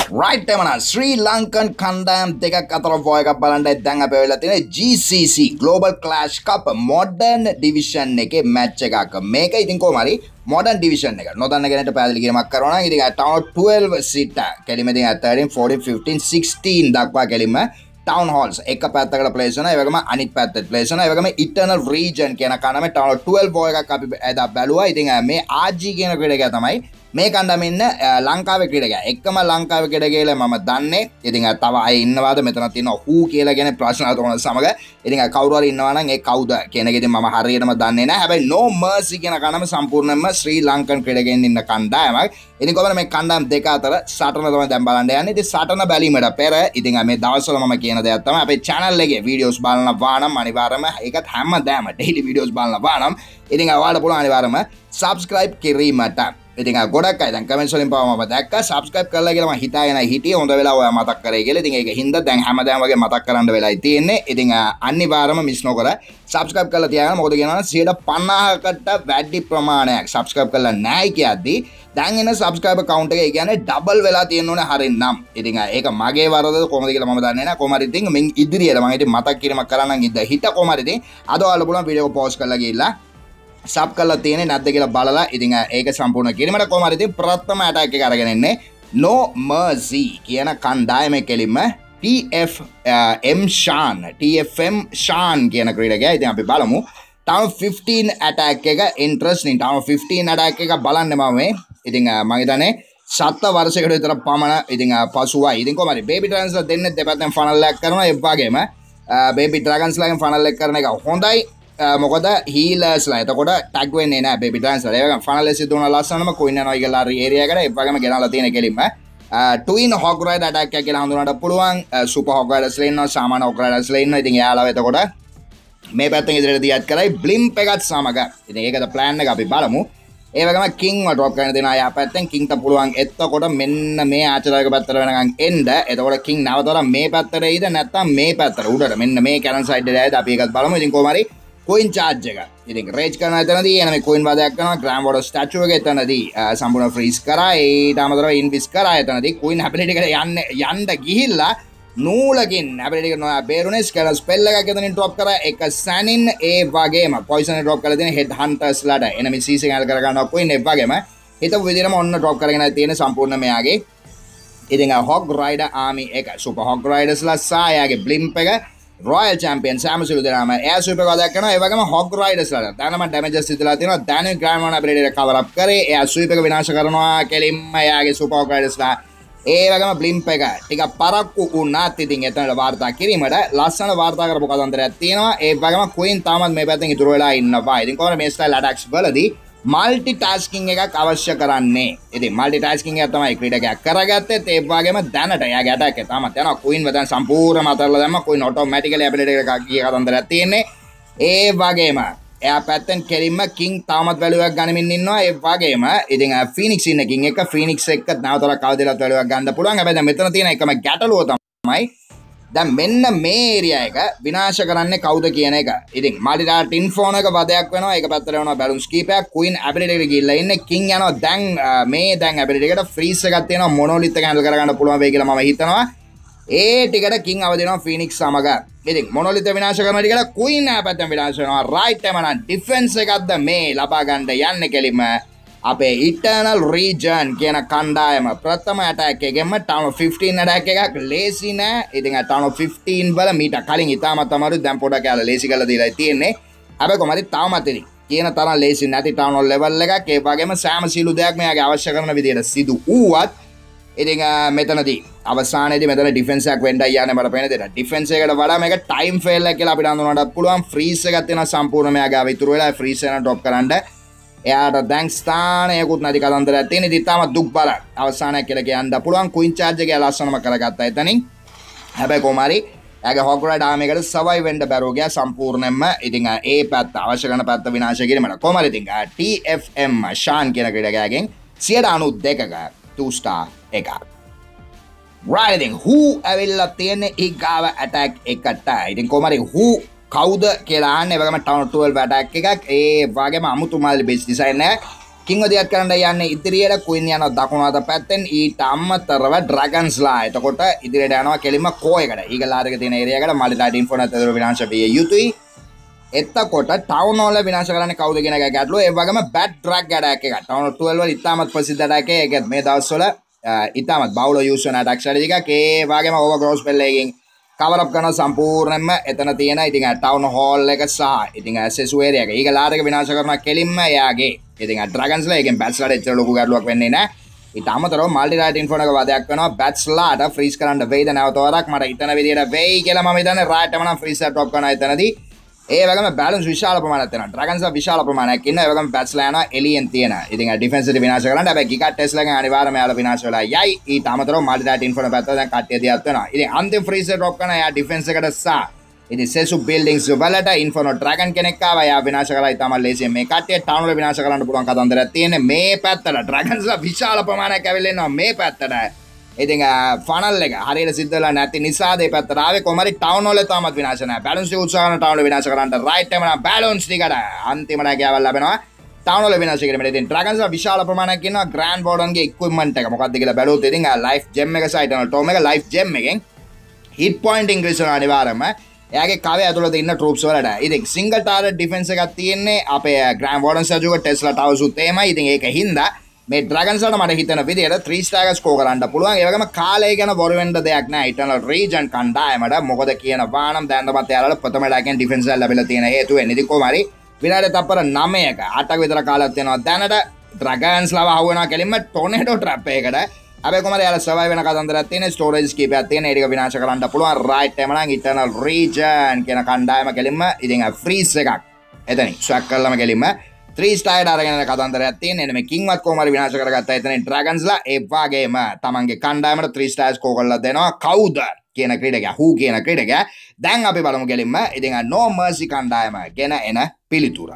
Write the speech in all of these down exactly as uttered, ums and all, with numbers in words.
right එමන ශ්‍රී Lankan කණ්ඩායම් දෙකක් අතර ෆෝ එකක් බලන්න දැන් අපි වෙලා තියෙන G C C Global Clash Cup Modern Division එකේ මැච් එකක්. මේක ඉතින් කොහොම හරි Modern Division එක. නොදන්න කෙනෙක්ට පැහැදිලි කිරීමක් කරනවා නම් ඉතින් Town twelve සිට කෙලිම ඉතින් thirteen fourteen fifteen sixteen දක්වා කෙලිම Town Halls එක පැත්තකට ප්ලේස් වෙනවා. ඒ වගේම අනිත් පැත්තට ප්ලේස් වෙනවා. ඒ වගේම Eternal Region කියන කනම Town twelve ෆෝ එකක් අපි එදා බැලුවා. ඉතින් මේ R G කියන ක්‍රීඩකයා තමයි මේ කණ්ඩායම ඉන්න ලංකාවේ ක්‍රීඩකයා. එක්කම ලංකාවේ ක්‍රීඩකයා කියලා මම දන්නේ. ඉතින් තව අය ඉන්නවාද මෙතන තියෙනවා හූ කියලා කියන ප්‍රශ්න අහන සමග. ඉතින් කවුරු හරි ඉන්නවා නම් ඒ කවුද කියන එක ඉතින් මම හරියටම දන්නේ නැහැ. හැබැයි No Mercy කියන කණ්ඩායම සම්පූර්ණයෙන්ම ශ්‍රී ලංකන් ක්‍රීඩකයන් ඉන්න කණ්ඩායමක්. ඉතින් කොහොමද මේ කණ්ඩායම් දෙක අතර සටන තමයි දැන් බලන්න යන්නේ. ඉතින් සටන බැලීමට පෙර ඉතින් මේ දවස්වල මම කියන දෙයක් තමයි අපේ channel එකේ videos බලනවා නම් අනිවාර්යයෙන්ම ඒකත් හැමදාම daily videos බලනවා නම් ඉතින් ඔයාලට පුළුවන් අනිවාර්යයෙන්ම subscribe කිරීමට. ඉතින් ගොඩක් අය දැන් කමෙන්ට්ස් වලින් පාව මම දැක්කා subscribe කරලා කියලා මම හිතාගෙන හිටියේ හොඳ වෙලා ඔයා මතක් කරේ කියලා. ඉතින් ඒක හින්දා දැන් හැමදාම වගේ මතක් කරන්න වෙලායි තියෙන්නේ. ඉතින් අනිවාර්යයෙන්ම මිස් නොකර subscribe කරලා තියාගන්න. මොකද කියනවා one fifty කට වැඩි ප්‍රමාණයක් subscribe කරලා නැහැ කියද්දි දැන් එන subscriber count එක කියන්නේ double වෙලා තියෙන්න ඕනේ හරින්නම්. ඉතින් ඒක මගේ වරදද කොහොමද කියලා මම දන්නේ නැහැ. කොහොම හරි ඉතින් මින් ඉදිරියට මම ඉතින් මතක් කිරීමක් කරන්නම් ඉඳ හිත කොහොම හරි ඉතින් අද ඔයාලා පුළුවන් වීඩියෝ එක pause කරලා ගිහිල්ලා සබ් කරලා තියෙන්නේ නැද්ද කියලා බලලා ඉතින් ඒක සම්පූර්ණ කිරීමට කොහොම හරි ඉතින් ප්‍රථම ඇටැක් එක අරගෙන ඉන්නේ No Mercy කියන කණ්ඩායමේ කෙලින්ම T F M Shan T F M Shan කියන ක්‍රීඩකයා. ඉතින් අපි බලමු Town fifteen ඇටැක් එක interesting. Town fifteen ඇටැක් එක බලන්න මම මේ ඉතින් මම හිතන්නේ සත වර්ෂයකට විතර පමණ ඉතින් පසුවයි. ඉතින් කොහොම හරි Baby Dragons දෙන්නේ දෙපැත්තෙන් ෆනල් එකක් කරනවා. ඒ වගේම Baby Dragons ලාගෙන් ෆනල් එක කරන එක හොඳයි. මොකද හීලර්ස්ලා එතකොට ටැග් වෙන්නේ නැහැ Baby Dragons වල. ඒ වගේම ෆනල් එක සිද්ධ වුණා ලස්සනම Queen and Eagle ආර් ඒරියා එකට. ඒ වගේම ගෙනල්ලා තියෙන කෙලින්ම Twin Hog Rider ඇටැක් එක කියලා හඳුනනට පුළුවන්. Super Hog Riders ලා ඉන්නවා, සාමාන්‍ය Hog Riders ලා ඉන්නවා. ඉතින් එයාලව එතකොට මේ පැත්තෙන් ඉදිරියට දියත් කරයි බ්ලිම්ප් එකත් සමග. ඉතින් ඒකද ප්ලෑන් එක අපි බලමු. ඒ වගේම King ව ඩ්‍රොප් කරන්න දෙනවා. යා පැත්තෙන් King ට පුළුවන් එතකොට මෙන්න මේ ආචාර්යක පැත්තට වෙනකන් එන්න. එතකොට King නැවතලා මේ පැත්තට එයිද නැත්නම් මේ පැත්තට උඩට මෙන්න මේ කැරන් සයිඩ් එකට ඇයිද අපි ඒකත් බලමු. ඉතින් කොහොම හරි Coin charge එක. ඉතින් රේජ් කරන එතනදී එන මේ coin වාදයක් කරනවා. Grand Water statue එක එතනදී සම්පූර්ණ freeze කරා. ඊට අමතරව invis කරා. එතනදී coin ability එකට යන්න යන්න ගිහිල්ලා නූලකින් ability එක නොයා බේරුනේ ස්කැලර් ස්පෙල් එකක් එතනින් drop කරා. එක සැනින් ඒ වගේම poison එක drop කරලා දෙන head hunters ලාට enemy C C එක කර ගන්නවා coin ඒ වගේම හිතපු විදිහටම ඔන්න drop කරගෙන තියෙන සම්පූර්ණ මෙයාගේ ඉතින් Hog Rider army එක super Hog Riders ලා සායාගේ blimp එක Royal Champion Sam සිළු දෙනාම air sweep එක වදයක් කරනවා. ඒ වගේම Hog Riders ලාට දැනම damages සිදුලා තියෙනවා. දැනුයි Grand One ability එක cover up කරේ air sweep එක විනාශ කරනවා. කෙලින්ම එයාගේ super Hog Riders ලා ඒ වගේම බ්ලිම්ප් එක ටික පරක්කු වුණාත් ඉතින් එතනට වාර්තා කිරීමට ලස්සන වාර්තා කරපු කතන්දරයක් තියෙනවා. ඒ වගේම Queen තාමත් මේ පැත්තෙන් ඉතුරු වෙලා ඉන්නවා. ඉතින් කොහොමද මේ ස්ටයිල් ඇටැක්ස් වලදී මල්ටි ටාස්කින් එකක් අවශ්‍ය කරන්නේ. ඉතින් මල්ටි ටාස්කින් එක තමයි ක්‍රීඩකයා කරගත්තේ. ඒ වගේම දැනට එයාගේ ඇටැක් එක තාමත් යනවා. Queen වදන් සම්පූර්ණයෙන්ම අතල්ලා දැම්මා. Queen ඔටෝමැටිකලි ඇබිලිටි එකක් ගිය කතන්දරයක් තියෙන්නේ. ඒ වගේම එයා පැත්තෙන් කෙලින්ම King තාමත් වැලියු එකක් ගනිමින් ඉන්නවා. ඒ වගේම ඉතින් Phoenix ඉන්න King එක Phoenix එක්ක නැවතලා කවදලත් වැලියු එකක් ගන්න පුළුවන්. හැබැයි දැන් මෙතන තියෙන එකම ගැටලුව තමයි දැන් මෙන්න මේ ඒරියා එක විනාශ කරන්නේ කවුද කියන එක. ඉතින් මාටිලා ටින් ෆෝන් එක වදයක් වෙනවා. ඒක පැත්තට යනවා බැලුන්ස් කීපයක්. Queen ability එකට ගිහිල්ලා ඉන්නේ. King යනවා. දැන් මේ දැන් ability එකට freeze එකක් තියෙනවා. monolith එක handle කරගන්න පුළුවන් වෙයි කියලා මම හිතනවා. ඒ ටිකට King අවදි වෙනවා Phoenix සමග. ඉතින් monolith විනාශ කරන ටිකට Queen පැත්තෙන් විනාශ වෙනවා. right එමනම් defense එකක්ද මේ ලබා ගන්න යන්නේ කෙලින්ම අපේ Eternal Region කියන කණ්ඩායම ප්‍රථම ඇටැක් එකෙන්ම Town fifteen ඇටැක් එකක් ලේසි නෑ. ඉතින් Town fifteen වල මීට කලින් ඉතාමත් අමාරුයි. දැන් පොඩක් යාලා ලේසි කරලා දීලා තියෙන්නේ. හැබැයි කොහමද තාමත් ඉතින් කියන තරම් ලේසි නැති Town hall level එකක්. ඒ වගේම සෑම සිළු දෙයක් මෙයාගේ අවශ්‍ය කරන විදිහට සිදු වුවත් ඉතින් මෙතනදී අවසානයේදී මෙතන ඩිෆෙන්ස් එකක් වෙන්නයි යන්නේ මට පේන දෙයක්. ඩිෆෙන්ස් එකට වඩා මේක ටයිම් ෆේල් එකක් කියලා අපිට හඳුනන්නත් පුළුවන්. ෆ්‍රීස් එකක් තියෙනවා සම්පූර්ණ මෙයාගේ ඉතුරු වෙලා ෆ්‍රීස් එක ඩ්‍රොප් කරන්න. එයාට දැන් ස්ථානයකුත් නැති කතන්දරයක් තියෙන. ඉතින් තාම දුක් බල අවසානයක් කියලා කියන්න පුළුවන්. Queen charge එක ලස්සනම කරගත්තා එතනින්. හැබැයි කොහොම හරි එයාගේ Hog Rider army එකට survive වෙන්න බැරුව ගියා සම්පූර්ණයෙන්ම. ඉතින් ඒ පැත්ත අවශ්‍ය කරන පැත්ත විනාශ කිරීමට කොහොම හරි ඉතින් T F M Shan කියන ක්‍රීඩකයාගෙන් one ninety-two ක two star එකක්. right ඉතින් who ඇවිල්ලා තියෙන්නේ ඊගාව ඇටැක් එකට. ඉතින් කොහොම හරි who කවුද කියලා අහන්නේ. ඒ වගේම Town twelve ඇටැක් එකක්. ඒ වගේම අමුතු මාළි බේස් ඩිසයින් එකක්. කිංව දියත් කරන්න යන්නේ ඉදිරියට ක්වීන් යනවා දකුණු අත පැත්තෙන් ඊට අමතරව ඩ්‍රැගන්ස්ලා එතකොට ඉදිරියට යනවා කෙලින්ම කෝ එකට ඊගලාට එක තියෙන ඒරියා එකට මල්ටිලා ටීම් ෆෝන් අතර විනාශ විය යුතුයි එතකොට ටවුන් හෝල් විනාශ කරන්නේ කවුද කියන එක ගැටලුව ඒ වගේම බැට් ඩ්‍රැග් ඇටැක් එක ටවුන් ට්වෙල්ව් වල ඉතාමත් ප්‍රසිද්ධ ඇටැක් එක ඒකත් මේ දවස්වල ඉතාමත් බහුල යූස් වෙන ඇටැක් ස්ට්‍රැටජි එකක් ඒ වගේම ඕවර් ග්‍රෝස් ස්පෙල් එකකින් කවර් අප් කරන සම්පූර්ණයෙන්ම එතන තියෙන ඉතින් ටවුන් හෝල් එක සහ ඉතින් ඇසෙස් ඒරියා එක ඊගලාට එක විනාශ කරනවා කෙලින්ම එයාගේ ඉතින් ඩ්‍රැගන්ස්ලා එකෙන් බැට්ස්ලාට එච්චර ලොකු ගැටලුවක් වෙන්නේ නැහැ ඊට අමතරව මල්ටිලා ටීම් ෆෝන් එක වදයක් වෙනවා බැට්ස්ලාට ෆ්‍රීස් කරන්න වෙයිද නැවත වරක් මට හිතන විදියට වෙයි කියලා මම හිතන්නේ රායිට්ම නම් ෆ්‍රීස් එක ඩ්‍රොප් කරනවා එතනදී ඒ වගේම බැලන්ස් විශාල ප්‍රමාණයක් තියෙනවා ඩ්‍රැගන්ස්ලා විශාල ප්‍රමාණයක් ඉන්නවා ඒ වගේම බැට්ස්ලා යනවා එලියෙන් තියෙන ඉතින් ඩිෆෙන්ස් එක විනාශ කරන්න හැබැයි ගිගා ටෙස්ලාගෙන් අනිවාර්යයෙන්ම යාලා විනාශ වෙලා යයි ඊට අමතරව මල්ටිලා ටීම් ෆෝන් පැත්ත දැන් කට්ටිය දියත් වෙනවා ඉතින් අන්තිම ෆ්‍රීස් එක ඩ්‍රොප් කරන යා ඩිෆෙන්ස් එකට සහ ඉතින් සෙසු බිල්ඩින්ග්ස් වලට ඉන්ෆර්නෝ ඩ්‍රැගන් කෙනෙක් ආවා යා විනාශ කරලා ඉතාමත් ලේසියෙන් මේ කට්ටිය ටවුන් වල විනාශ කරන්න පුළුවන් කතන්දරයක් තියෙන්නේ මේ පැත්තට ඩ්‍රැගන්ස්ලා විශාල ප්‍රමාණයක් ඇවිල්ලා ඉන්නවා මේ පැත්තට ඉතින් ෆනල් එක හරියට සිද්ධ වෙලා නැති නිසා මේ පැත්තට ආවේ කොහමරි ටවුන් වල තාමත් විනාශ නැහැ බැලන්ස් එක උත්සාහ කරන ටවුන් වල විනාශ කරන්න රයිට් එක නම් බැලන්ස් ටිකට අන්තිමට ගියවල් ලැබෙනවා ටවුන් වල විනාශ කිරීමට ඉතින් ඩ්‍රැගන්ස්ලා විශාල ප්‍රමාණයක් ඉන්නවා ග්‍රෑන්ඩ් වෝඩන්ගේ ඉක්විප්මන්ට් එක මොකක්ද කියලා බැලුවොත් ඉතින් ලයිෆ් ජෙම් එක සයිට් කරන ටෝම් එක ලයිෆ් ජෙම් එකෙන් හිට් පොයින්ට් ඉන්ක්‍රීස් කරන අනිවාර්යයෙන්ම එයාගේ කවය ඇතුළත ඉන්න ට්‍රූප්ස් වලට ඉතින් සිංගල් ටාරට් ඩිෆෙන්ස් එකක් තියෙන්නේ අපේ ග්‍රෑන්ඩ් වෝඩන් සර්ජුක ටෙස්ලා ටවර්ස් උත් එහෙමයි ඉතින් ඒක හින්දා මේ ඩ්‍රැගන්ස්ලාට මට හිතන විදියට ත්‍රී ස්ටාර් එක ස්කෝර් කරන්න පුළුවන් ඒ වගේම කාලය ගැන බොරු වෙන්න දෙයක් නැහැ ඉටර්නල් රීජන් කණ්ඩායමට මොකද කියනවා නම් දැන් තමයි එයාලට ප්‍රථම ඩැකෙන් ඩිෆෙන්ස් එක ලැබිලා තියෙන හේතුව වෙන්නේ ඉතින් කොහොම හරි විනාඩි තප්පර නවයක අටක විතර කාලයක් තියෙනවා දැනට ඩ්‍රැගන්ස්ලාව අහු වෙනවා කෙලින්ම ටොනේඩෝ ට්‍රැප් එකකට හැබැයි කොහමද යාලා සර්වයිව් වෙන කතන්දරයක් තියෙන ස්ටෝරේජ් කීපයක් තියෙන ඒ ටික විනාශ කරන්න පුළුවන් රයිට් එම නම් ඉටර්නල් රීජන් කියන කණ්ඩායම කෙලින්ම ඉතින් ෆ්‍රීස් එකක් එතනින් ස්වැක් කරලම කෙලින්ම ත්‍රී ස්ටාර් අරගෙන යන කතන්දරයක් තියෙන එන්න මේ කිංවත් කොහොම හරි විනාශ කරගත්තා එතනින් ඩ්‍රැගන්ස්ලා ඒ වගේම තමන්ගේ කණ්ඩායමට ත්‍රී ස්ටාර් ස්කෝර් කරලා දෙනවා කවුද කියන ක්‍රීඩකයා හූ කියන ක්‍රීඩකයා දැන් අපි බලමු කෙලින්ම ඉතින් නෝ මර්සි කණ්ඩායම ගෙන එන පිළිතුර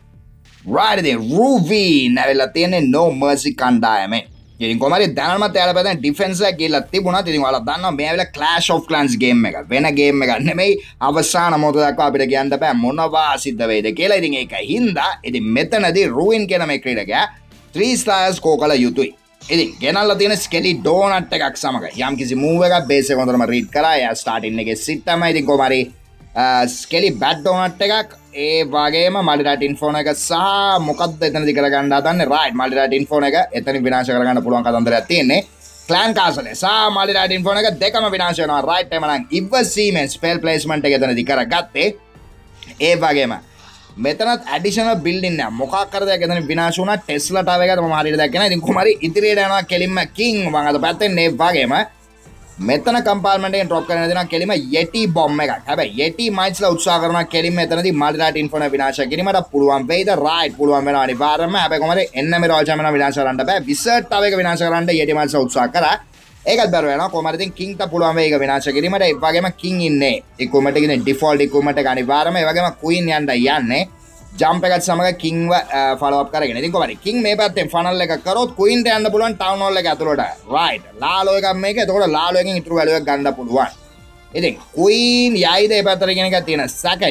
right ඉතින් රූවි නැවෙලා තියෙන්නේ නෝ මර්සි කණ්ඩායමේ ඉතින් කොහොම හරි දැනනමත් එයාලා පැත්තෙන් ඩිෆෙන්ස් එක ගිහලා තිබුණා. ඉතින් ඔයාලා දන්නවා මේ ඇවිල්ලා Clash of Clans game එක. වෙන game එකක් නෙමෙයි. අවසාන මොහොත දක්වා අපිට කියන්න බෑ මොනවා සිද්ධ වෙයිද කියලා. ඉතින් ඒක හින්දා ඉතින් මෙතනදී Ruin කියන මේ ක්‍රීඩකයා three stars කෝ කළ යුතුයි. ඉතින් ගෙනල්ලා තියෙන ස්කෙලි ඩෝනට් එකක් සමග යම් කිසි මූව් එකක් බේස් එක හොඳටම රීඩ් කරා. එයා ස්ටාර්ටින් එකේ සිට තමයි. ඉතින් කොහොම හරි ස්කෙලි බැට් ඩෝනට් එකක් ඒ වගේම මල්ටිරාට් ඉන්ෆෝන එක සහ මොකක්ද එතනදි කරගන්න හදන්නේ රයිට් මල්ටිරාට් ඉන්ෆෝන එක එතනින් විනාශ කරගන්න පුළුවන් කතන්දරයක් තියෙන්නේ ක්ලෑන් කාසල් සහ මල්ටිරාට් ඉන්ෆෝන එක දෙකම විනාශ වෙනවා රයිට් එම නම් ඉවසීමෙන් ස්පෙල් ප්ලේස්මන්ට් එක එතනදි කරගත්තේ ඒ වගේම මෙතනත් ඇඩිෂනල් බිල්ඩින් එක මොකක් කරද එතන විනාශ වුණා ටෙස්ලා ටාවර් එක මම හරියට දැක්කේ නැහැ ඉතින් කොහොම හරි ඉදිරියට යනවා කෙලින්ම කිං මම අද පැත්තෙන් මේ වගේම මෙතන කම්පාර්ට්මන්ට් එකෙන් ඩ්‍රොප් කරගෙන දෙනවා කෙලිම යටි බොම්බ් එකක්. හැබැයි යටි මයිට්ස්ලා උත්සාහ කරනවා කෙලිම එතනදී මල්ටිරාට් ඉන්ෆෝන විනාශ කිරීමට පුළුවන් වෙයිද? රයිට් පුළුවන් වෙනවා අනිවාර්යයෙන්ම. හැබැයි කොහමද එන්න මේ රෝල් චැම්පියන් විනාශ කරන්න බෑ. විසර්ට් ටාවර් එක විනාශ කරන්න යටි මයිට්ස්ලා උත්සාහ කරා. ඒකත් බැරුව යනවා. කොහමද ඉතින් කිංට පුළුවන් වෙයි ඒක විනාශ කිරීමට. ඒ වගේම කිං ඉන්නේ. ඉක්විප්මන්ට් එකේ ඩිෆෝල්ට් ඉක්විප්මන්ට් එක අනිවාර්යයෙන්ම. ඒ වගේම ක්වීන් යන්න යන්නේ. ජම්ප් එකත් සමග කිංව ෆලෝ අප් කරගෙන. ඉතින් කොහමද කිං මේ පැත්තෙන් ෆනල් එක කරොත් ක්වීන්ට යන්න පුළුවන් ටවුන් හෝල් එක ඇතුළට. රයිට්. ලාලෝ එකක් මේක. එතකොට ලාලෝ එකෙන් ඉතුරු වැලියු එක ගන්න පුළුවන්. ඉතින් ක්වීන් යයිද ඒ පැත්තට කියන එක තියෙන සැකය.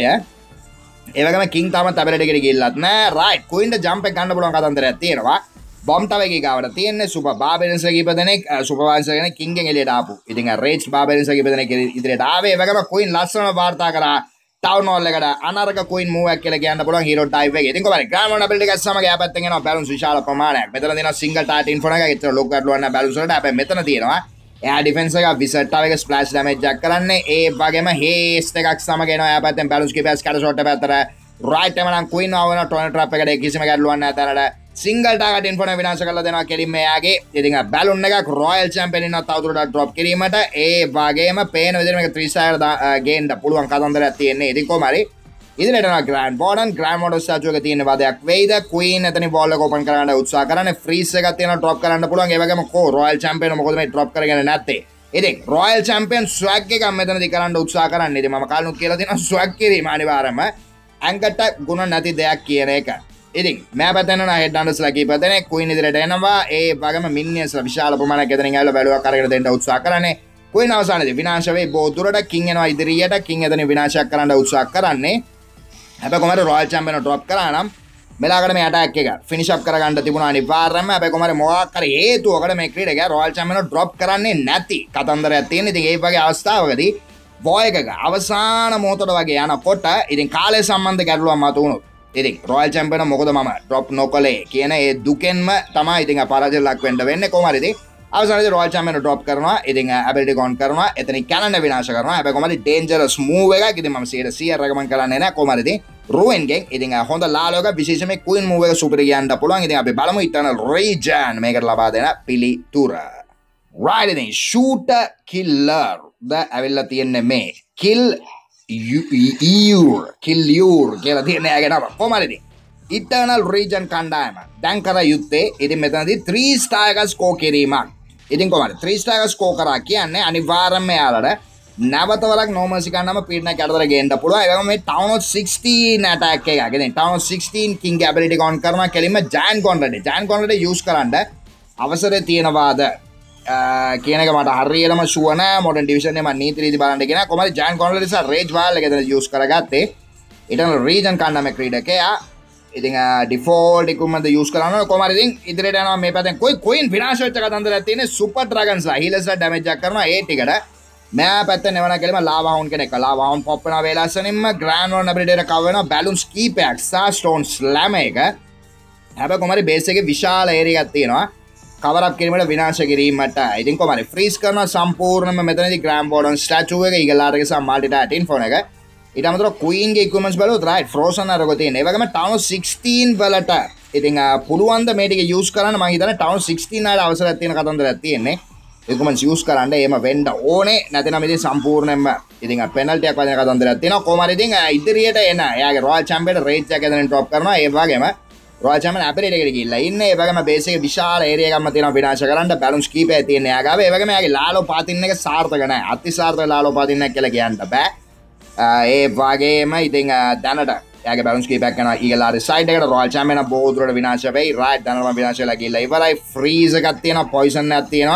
ඒ වගේම කිං තාම ටැබලට් එකට ගිහිල්ලත් නෑ. රයිට්. ක්වීන්ට ජම්ප් එක ගන්න පුළුවන් කතන්දරයක් තියෙනවා. බොම්බ් ටවර් එකේ ගාවට තියෙන්නේ සුපර් බාබෙරින්ස් කීප දෙනෙක් සුපර්වයිසර් කෙනෙක් කිංගෙන් එළියට ආපු. ඉතින් අර රේජ් බාබෙරින්ස් කීප දෙනෙක් ඉදිරියට ආවේ. ඒ වගේම ක්වීන් ලස්සන වාර්තා කරා ටවුන් හෝල් එකට අනර්ග ක්වීන් මූව් එකක් කියලා කියන්න පුළුවන් හීරෝ ඩයිව් එකේ. ඉතින් කොහමද ග්‍රෑන්ඩ් වෝඩන් බිල්ඩ් එකත් සමග එයා පැත්තෙන් එනවා බැලන්ස් විශාල ප්‍රමාණයක්. මෙතන දෙනවා සිංගල් ටාර්ට් ඉන්ෆෝන එකක්. ඒතර ලොක් ගන්න නැහැ බැලන්ස් වලට. හැබැයි මෙතන තියෙනවා එයා ඩිෆෙන්ස් එක විසර්ට් ටාවර් එක ස්ප්ලෑෂ් ඩැමේජ් එකක් කරන්නේ. ඒ වගේම හේස්ට් එකක් සමග එනවා එයා පැත්තෙන් බැලන්ස් කීපයක් ස්කැටර් ෂොට් එක පැත්තට. රයිට් එම නම් ක්වීන් ආවන ටොන ට්‍රැප් එකට කිසිම ගැටලුවක් නැහැ දැනට. සිංගල් ටාගට් ඉන්ෆෝන විනාශ කරලා දෙනවා කෙලින්ම එයාගේ. ඉතින් බැලුන් එකක් රොයල් චැම්පියන් ඉන්නත් තවදුරටත් ඩ්‍රොප් කිරීමට. ඒ වගේම පේන විදිහට මේක three star ගේන්න පුළුවන් කතන්දරයක් තියෙන්නේ. ඉතින් කොහොම හරි ඉදිරියට යනවා grand warden grand warden statue එක තියෙන වදයක් වෙයිද? ක්වීන් එතනින් බෝල් එක ඕපන් කරගන්න උත්සාහ කරන්නේ. ෆ්‍රීස් එකක් තියෙනවා ඩ්‍රොප් කරන්න පුළුවන්. ඒ වගේම කෝ රොයල් චැම්පියන් මොකද මේ ඩ්‍රොප් කරගෙන නැත්තේ? ඉතින් රොයල් චැම්පියන් ස්වැග් එකක් මෙතනදී කරන්න උත්සාහ කරන්නේ. ඉතින් මම කලිනුත් කියලා තියෙනවා ස්වැග් කිරීම අනිවාර්යයෙන්ම ඇන්කට ගුණ නැති දෙයක් කියන එක. ඉතින් මෑ පැත්තෙන් යන හෙඩ් අන්ඩර්ස්ලා කීප දෙනෙක් ක්වීන් ඉදිරියට එනවා. ඒ වගේම මිනියන්ස්ලා විශාල ප්‍රමාණයක් එතනින් ඇවිල්ලා බැලුවක් අරගෙන දෙන්න උත්සාහ කරන්නේ. ක්වීන් අවසානයේදී විනාශ වෙයි බෝ දුරට කිං එනවා ඉදිරියට. කිං එතනින් විනාශයක් කරන්න උත්සාහ කරන්නේ. හැබැයි කොහමද රොයල් චැම්පියන් ඩ්‍රොප් කරා නම් මෙලාකට මේ අටැක් එක ෆිනිෂ් අප් කරගන්න තිබුණා අනිවාර්යයෙන්ම. හැබැයි කොහමද මොකක් හරි හේතුවකට මේ ක්‍රීඩකයා රොයල් චැම්පියන් ඩ්‍රොප් කරන්නේ නැති කතන්දරයක් තියෙන. ඉතින් ඒ වගේ අවස්ථාවකදී වොය් එකක අවසාන මොහොතට වගේ යනකොට ඉතින් කාලය සම්බන්ධ ගැටලුවක් මතුවුණොත් ඉතින් රොයල් චැම්පියන් මොකද මම ඩ්‍රොප් නොකලේ කියන ඒ දුකෙන්ම තමයි ඉතින් පරාජය ලක් වෙන්න වෙන්නේ. කොහොම හරි ඉතින් අවසානයේදී රොයල් චැම්පියන් ඩ්‍රොප් කරනවා. ඉතින් ඇබිලිටි ගොන් කරනවා. එතනින් කැනන් විනාශ කරනවා. හැබැයි කොහොමද ඩේන්ජරස් මූව් එකක්. ඉතින් මම සීයට සීයක් රෙකමන්ඩ් කරන්නේ නැහැ. කොහොම හරි ඉතින් රුවෙන් ගෙන් ඉතින් හොඳ ලාලෝක විශේෂයෙන්ම ක්වීන් මූව් එක සුපිරි කියන්න පුළුවන්. ඉතින් අපි බලමු ඉටර්නල් රීජන් මේකට ලබා දෙන පිළිතුර. right ඉතින් shooter killer ද ඇවිල්ලා තියන්නේ මේ kill you kill you කියලා තියෙන යාගේ නම. කොහොම හරි ඉතින් ඉටර්නල් රීජන් කණ්ඩායම දැන් කර යුත්තේ ඉතින් මෙතනදී three star එක ස්කෝර් කිරීමක්. ඉතින් කොහොමද three star එක ස්කෝර් කරා කියන්නේ අනිවාර්යයෙන්ම යාළුවට නැවත වරක් නෝමර්සි ගන්නම පීඩනයක් යටතට ගේන්න පුළුවන්. ඒ වගේම මේ Town of sixteen attack එකක්. ඉතින් Town of sixteen king ability ගොන් කරනවා කෙලින්ම Giant Gauntlet. Giant Gauntlet use කරන්න අවසරය තියෙනවාද කියන එක මට හරියටම ෂුවර් නෑ. මොඩර්න් ඩිවිෂන් එකේ මම නීති රීති බලන්න කියන කොහමද Giant Gauntlet නිසා Rage Wall එක එතන use කරගත්තේ. Eternal Region කන්නම ක්‍රීඩකයා. ඉතින් ඩිෆෝල්ට් equipment use කරනවා. කොහොම හරි ඉතින් ඉදිරියට යනවා මේ පැත්තෙන් කොයි කොයින් විනාශ වෙච්ච කතන්දරයක් තියෙන්නේ සුපර් ඩ්‍රැගන්ස්ලා හීලර්ස්ලා ඩැමේජ් එකක් කරනවා ඒ ටිකට. මෙයා පැත්තෙන් එවන කෙලිම ලාවා හවුන් කෙනෙක්. ලාවා හවුන් පොප් වෙනවා වේලාසනින්ම ග්‍රෑන්ඩ් වොන් ඇබිලිටි එක කවර් වෙනවා බැලුන්ස් කීපයක් සහ ස්ටෝන් ස්ලෑම් එක. හැබැයි කොහොම හරි බේස් එකේ විශාල ඒරියා එකක් තියෙනවා කවර් අප් කිරීමට විනාශ කිරීමට. ඉතින් කොහොම හරි ෆ්‍රීස් කරනවා සම්පූර්ණයෙන්ම මෙතනදී ග්‍රෑන්ඩ් වෝඩන් ස්ටැචු එක ඊගලාටගේ සහ මල්ටි ටැට් ඉන්ෆෝන් එක. ඊට අමතරව ක්වීන් ගේ ඉක්විප්මන්ට්ස් බලුවොත් රයිට් ෆ්‍රෝසන් අරගො තියෙන. ඒ වගේම Town sixteen වලට ඉතින් පුළුවන් ද මේ ටික යූස් කරන්න. මම හිතන්නේ Town sixteen වල අවසරයක් තියෙන කතන්දරයක් තියෙන්නේ. ඉක්විප්මන්ට්ස් යූස් කරන්න එහෙම වෙන්න ඕනේ. නැත්නම් ඉතින් සම්පූර්ණයෙන්ම ඉතින් පෙනල්ටියක් වදින කතන්දරයක් තියෙනවා. කොහොම හරි ඉතින් ඉදිරියට එන එයාගේ රොයල් චැම්පියන් රේජ් එක එතනින් ඩ්‍රොප් කරනවා. ඒ වගේම රොයල් චැම්පියන් ඇබිලිටි එකට ගිහිල්ලා ඉන්නේ. ඒ වගේම බේස් එකේ විශාල ඒරියා එකක්ම තියෙනවා විනාශ කරන්න. බැලුන්ස් කීපයක් තියෙන එයා ගාව. ඒ වගේම එයාගේ ලාලෝ පාතින් එක සාර්ථක නැහැ. අතිසාර්ථක ලාලෝ පාතින් එක කියලා කියන්න බෑ. ඒ වගේම ඉතින් දැනට එයාගේ බැලන්ස් කීපයක් යනවා ඊගලාට සයිඩ් එකට රොයල් චැම්පියන් බොහෝ දුරට විනාශ වෙයි. රයිට් දැනටම විනාශ වෙලා ගිහලා ඉවරයි. ෆ්‍රීස් එකක් තියෙනවා පොයිසන් එකක් තියෙනවා.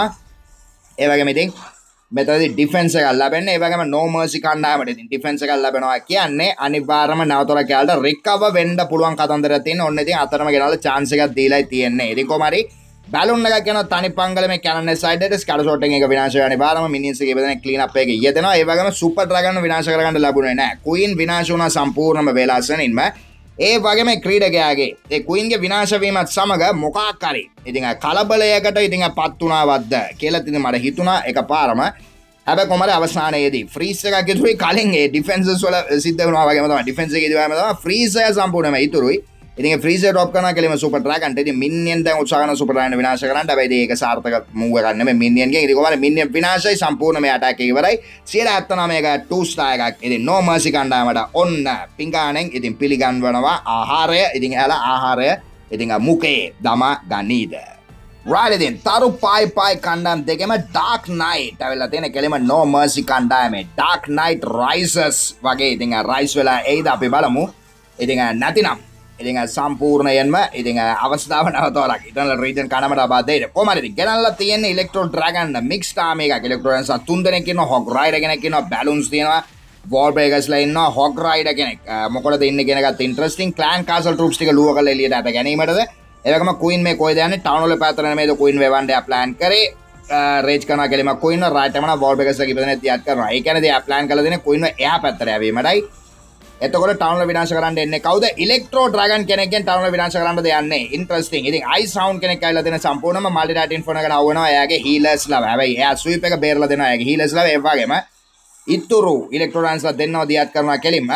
ඒ වගේම ඉතින් මෙතනදී ඩිෆෙන්ස් එකක් ලැබෙන්නේ. ඒ වගේම නෝ මර්සි කණ්ඩායමට ඉතින් ඩිෆෙන්ස් එකක් ලැබෙනවා කියන්නේ අනිවාර්යයෙන්ම නැවතොර කැලට රිකවර් වෙන්න පුළුවන් කතන්දරයක් තියෙන. ඔන්න ඉතින් අතරම ගෙනල්ලා chance එකක් දීලායි තියෙන්නේ. ඉතින් කොහොම හරි බැලුන් එකක් යනවා තනි පංගල මේ කැනන් සයිඩ් එකට ස්කැඩර් ෂොට් එකක විනාශ වෙනවා. අනිවාර්යයෙන්ම මිනින්ස් එකේ බෙදෙන ක්ලීන් අප් එකේ යෙදෙනවා. ඒ වගේම සුපර් ඩ්‍රැගන් විනාශ කරගන්න ලැබුණේ නැහැ. ක්වීන් විනාශ වුණා සම්පූර්ණම වේලාසනින්ම. ඒ වගේම ක්‍රීඩකයාගේ ඒ ක්වීන්ගේ විනාශ වීමත් සමග මොකක් හරි ඉතින් කලබලයකට ඉතින් පත් වුණාවද්ද කියලා ඉතින් මට හිතුණා එකපාරම. හැබැයි කොහමද අවසානයේදී ෆ්‍රීස් එකක් ඉතුරුයි කලින් ඒ ඩිෆෙන්සස් වල සිද්ධ වුණා වගේම තමයි ඩිෆෙන්ස් එකේ ඉදිරියම තමයි ෆ්‍රීස් එක සම්පූර්ණයෙන්ම ඉතුරුයි. ඉතින් ෆ්‍රීස් එක ඩ්‍රොප් කරනවා කියලා සුපර් ඩ්‍රැගන්ට ඉතින් මිනියන් දැන් උත්සාහ කරන සුපර් ඩ්‍රැගන් විනාශ කරන්න. හැබැයි ඒක සාර්ථක මූව් එකක් නෙමෙයි මිනියන් ගේ. ඉතින් කොහමද මිනියන් විනාශයි සම්පූර්ණ මේ අටැක් එක ඉවරයි. සියයට හැත්තෑ නවයක two star එකක්. ඉතින් නෝ මර්සි කණ්ඩායමට ඔන්න පිංගානෙන් ඉතින් පිළිගන්වනවා ආහාරය. ඉතින් එයාලා ආහාරය ඉතින් මුකේ දමා ගනීද. right ඉතින් තරු පයි පයි කණ්ඩායම් දෙකම Dark Knight ඇවිල්ලා තියෙන කෙලිම No Mercy කණ්ඩායමේ Dark Knight Rises වගේ ඉතින් රයිස් වෙලා එයිද අපි බලමු. ඉතින් නැතිනම් ඉතින් සම්පූර්ණයෙන්ම ඉතින් අවස්ථාව නැවතවරක් Eternal Region කණ්ඩායමට ලබා දෙන්න. කොහොම හරි ගෙනල්ලා තියෙන්නේ Electro Dragon mixed army එකක්. Electro Dragon තුන් දෙනෙක් ඉන්නවා. Hog Rider කෙනෙක් ඉන්නවා. Balloons තියෙනවා. Wall Breakersලා ඉන්නවා. Hog Rider කෙනෙක්. මොකටද ඉන්නේ කියන එකත් interesting. Clan Castle troops ටික ලුව කරලා එළියට අත ගැනීමටද ඒවගේම ක්වීන් මේ කොයිද යන්නේ ටවුන් වල පැත්තට නෙමෙයිද ක්වීන් වෙවන්න එයා ප්ලෑන් කරේ. රේජ් කරනවා කෙලිම ක්වීන් ව රයිට් යනවා වෝල් බ්‍රේකර්ස්ලා කිපදෙනෙත් තියාත් කරනවා. ඒ කියන්නේ එයා ප්ලෑන් කරලා දෙන්නේ ක්වීන් ව එහා පැත්තට යවීමටයි. එතකොට ටවුන් වල විනාශ කරන්න එන්නේ කවුද? ඉලෙක්ට්‍රෝ ඩ්‍රැගන් කෙනෙක්ගෙන් ටවුන් වල විනාශ කරන්නද යන්නේ. ඉන්ටරෙස්ටිං. ඉතින් අයිස් සවුන්ඩ් කෙනෙක් ඇවිල්ලා දෙන සම්පූර්ණයෙන්ම මල්ටි ඩාට් ඉන්ෆෝන එක නවනවා. එයාගේ හීලර්ස්ලා. හැබැයි එයා ස්වීප් එක බේරලා දෙනවා. එයාගේ හීලර්ස්ලා ඒ වගේම ඉතුරු ඉලෙක්ට්‍රෝ ඩාන්ස්ලා දෙන්නව දියත් කරනවා කෙලින්ම.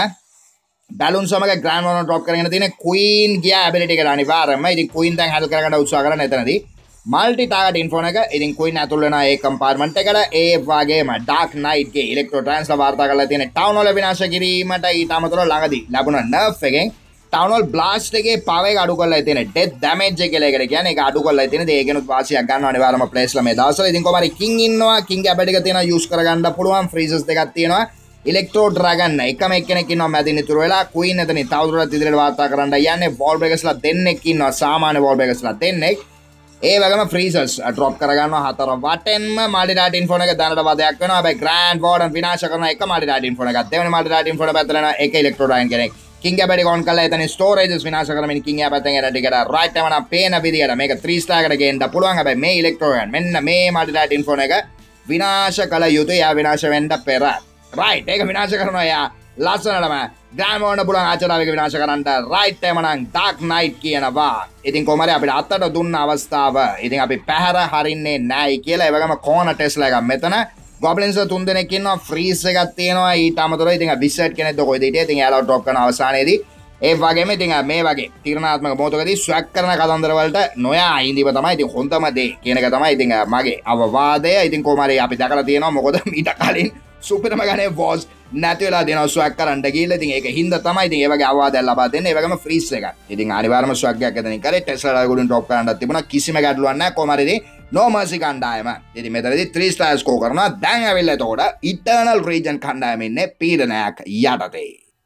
බැලුන් සමග ග්‍රෑන්ඩ් වෝන් ඩ්‍රොප් කරගෙන තියෙන ක්වීන් ගියා ඇබිලිටි එකට අනිවාර්යයෙන්ම. ඉතින් ක්වීන් දැන් හැන්ඩල් කරගන්න උත්සාහ කරන එතනදී මල්ටි ටාගට් ඉන්ෆෝන එක ඉතින් ක්වීන් ඇතුල් වෙනවා ඒ කම්පාර්ට්මන්ට් එකට. ඒ වගේම ඩාර්ක් නයිට් ගේ ඉලෙක්ට්‍රෝ ට්‍රාන්ස්ලා වාර්තා කරලා තියෙන ටවුන් වල විනාශ කිරීමට ඊට අමතරව ළඟදී ලැබුණ නර්ෆ් එකෙන් ටවුන් වල බ්ලාස්ට් එකේ පවර් එක අඩු කරලා තියෙන ඩෙත් ඩැමේජ් එක කියලා එකට කියන්නේ. ඒක අඩු කරලා තියෙන දේ ඒකෙනුත් වාසියක් ගන්නවා අනිවාර්යයෙන්ම ප්ලේස්ලා මේ දවස්වල. ඉතින් කොහමද කිං ඉන්නවා. කිං ඇබිලිටි එක තියෙනවා යූස් කරගන්න පුළුවන්. ෆ්‍රීසර්ස් දෙකක් තියෙනවා. ඉලෙක්ට්‍රෝ ඩ්‍රැගන් එකම එක්කෙනෙක් ඉන්නවා මැදින් ඉතුරු වෙලා. ක්වීන් එතනින් තවදුරටත් ඉදිරියට වාර්තා කරන්න යන්නේ. වෝල් බ්‍රේකර්ස්ලා දෙන්නෙක් ඉන්නවා. සාමාන්‍ය වෝල් බ්‍රේකර්ස්ලා දෙන්නෙක්. ඒ වගේම ෆ්‍රීසර්ස් ඩ්‍රොප් කරගන්නවා හතර වටෙන්ම. මල්ටි ඩාට් ඉන්ෆෝන එක දැනට වදයක් වෙනවා. හැබැයි ග්‍රෑන්ඩ් වෝඩන් විනාශ කරන එක මල්ටි ඩාට් ඉන්ෆෝන එකක්. දෙවෙනි මල්ටි ඩාට් ඉන්ෆෝන පැත්තට යනවා එක ඉලෙක්ට්‍රෝ ඩ්‍රැගන් කෙනෙක්. King Abadi on කළා එතන ස්ටෝරේජස් විනාශ කරමින් King Abadi එකට ටිකට රයිට් එවන පේන විදියට මේක three star එකට ගේන්න පුළුවන්. හැබැයි මේ ඉලෙක්ට්‍රෝයන් මෙන්න මේ මල්ටිලයිට් ඉන්ෆෝන් එක විනාශ කළ යුතුයි. යා විනාශ වෙන්න පෙර රයිට් ඒක විනාශ කරනවා. යා ලස්සනටම ග්‍රෑන්ඩ් වෝඩන් පුළුවන් ආචාරාවක විනාශ කරන්න රයිට් එමනම් ඩාර්ක් නයිට් කියනවා. ඉතින් කොහමද අපිට අත්තට දුන්න අවස්ථාව. ඉතින් අපි පැහැර හරින්නේ නැයි කියලා. ඒ වගේම කෝනර් ටෙස්ලා එකක් මෙතන ගොබ්ලින්ස් තුන් දෙනෙක් ඉන්නවා. ෆ්‍රීස් එකක් තියෙනවා. ඊට අමතරව ඉතින් විසර්ඩ් කෙනෙක් ද කොයිද හිටියේ. ඉතින් එයාලා ඩ්‍රොප් කරන අවසානයේදී ඒ වගේම ඉතින් මේ වගේ තීරණාත්මක මොහොතකදී ස්වැග් කරන කතන්දර වලට නොයා ඉඳීම තමයි ඉතින් හොඳම දේ කියන එක තමයි ඉතින් මගේ අවවාදය. ඉතින් කොහොම හරි අපි දැකලා තියෙනවා මොකද ඊට කලින් සුපර්ම ගනේ වොස් නැති වෙලා දෙනවා ස්වැග් කරන්න ගිහලා. ඉතින් ඒක හින්දා තමයි ඉතින් ඒ වගේ අවවාදයක් ලබා දෙන්නේ. ඒ වගේම ෆ්‍රීස් එකක්. ඉතින් අනිවාර්යයෙන්ම ස්වැග් එකක් එතනින් කරේ ටෙස්ලා ගුලින් ඩ්‍රොප් කරන්නත් තිබුණා. කිසිම ගැටලුවක් නැහැ. කොහොම හරි ඉතින් no mercy කණ්ඩායම. ඉතින් මෙතනදී three star ස්කෝර් කරනවා. දැන් ඇවිල්ලා එතකොට ඉටර්නල් රීජන් කණ්ඩායම ඉන්නේ පීඩනයක් යටතේ.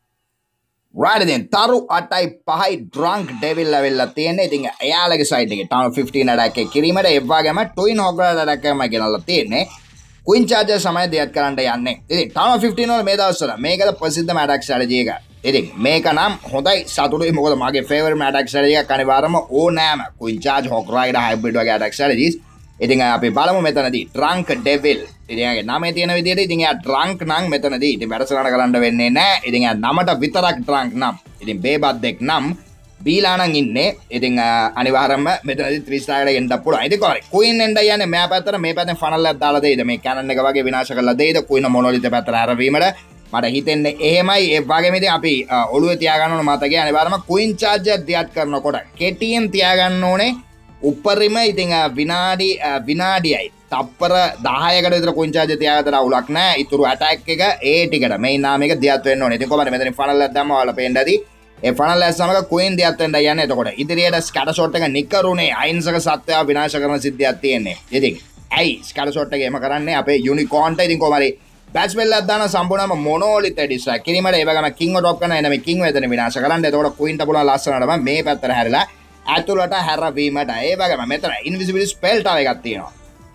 right then තරු අටයි පහයි drunk devil ඇවිල්ලා තියෙන්නේ. ඉතින් එයාලගේ සයිඩ් එකේ town fifteen attack එක කිරීමට ඒ වගේම twin hog rider attack එකම ගෙනල්ලා තියෙන්නේ. queen charger සමය දෙයක් කරන්න යන්නේ. ඉතින් town fifteen වල මේ දවස්වල මේකද ප්‍රසිද්ධම attack strategy එක. ඉතින් මේක නම් හොඳයි සතුටුයි මොකද මගේ favorite attack strategy එකක් අනිවාර්යයෙන්ම ඕනෑම queen charge hog rider hybrid වගේ attack strategies. ඉතින් අපි බලමු මෙතනදී drunk devil. ඉතින් එයාගේ නමේ තියෙන විදිහට ඉතින් එයා drunk නම් මෙතනදී ඉතින් වැඩසටහන කරන්න වෙන්නේ නැහැ. ඉතින් එයා නමට විතරක් drunk නම්. ඉතින් බේබත් දෙක් නම් බීලා නම් ඉන්නේ. ඉතින් අනිවාර්යයෙන්ම මෙතනදී three star එකට එන්න පුළුවන්. ඉතින් කොහරි queen එන්න යන්නේ මෙයා පැත්තට මේ පැත්තෙන් funnel එකක් දාලා දෙයිද මේ cannon එක වගේ විනාශ කරලා දෙයිද queen monolith පැත්තට හැරවීමට මට හිතෙන්නේ එහෙමයි. ඒ වගේම ඉතින් අපි ඔළුවේ තියාගන්න ඕන මතකයි අනිවාර්යයෙන්ම queen charge එක දියත් කරනකොට කෙටියෙන් තියාගන්න ඕනේ උපරිම ඉතින් විනාඩි විනාඩියයි තප්පර දහයකට විතර queen charge තියාගත්තට අවුලක් නැහැ. ඊතුරු attack එක ඒ ටිකට මේ නාම එක දියත් වෙන්න ඕනේ. ඉතින් කොහමද මෙතනින් funnel එකක් දැම්මම ඔයාලා පේන්න ඇති. ඒ funnel එක සමග queen දියත් වෙන්න යන්නේ. එතකොට ඉදිරියට scatter shot එක නිකරුනේ අහිංසක සත්වයා විනාශ කරන සිද්ධියක් තියෙන්නේ. ඉතින් ඇයි scatter shot එක එහෙම කරන්නේ අපේ unicorn ට. ඉතින් කොහම හරි batch bell එකක් දාන සම්පූර්ණයෙන්ම monolith distract කිරීමට ඒ වගේම king drop කරන එන මේ king වෙතන විනාශ කරන්න. එතකොට queen ට පුළුවන් ලස්සනටම මේ පැත්තට හැරිලා ඇතුළට හැරවීමට. ඒ වගේම මෙතන invisibility spell තාව එකක් තියෙනවා.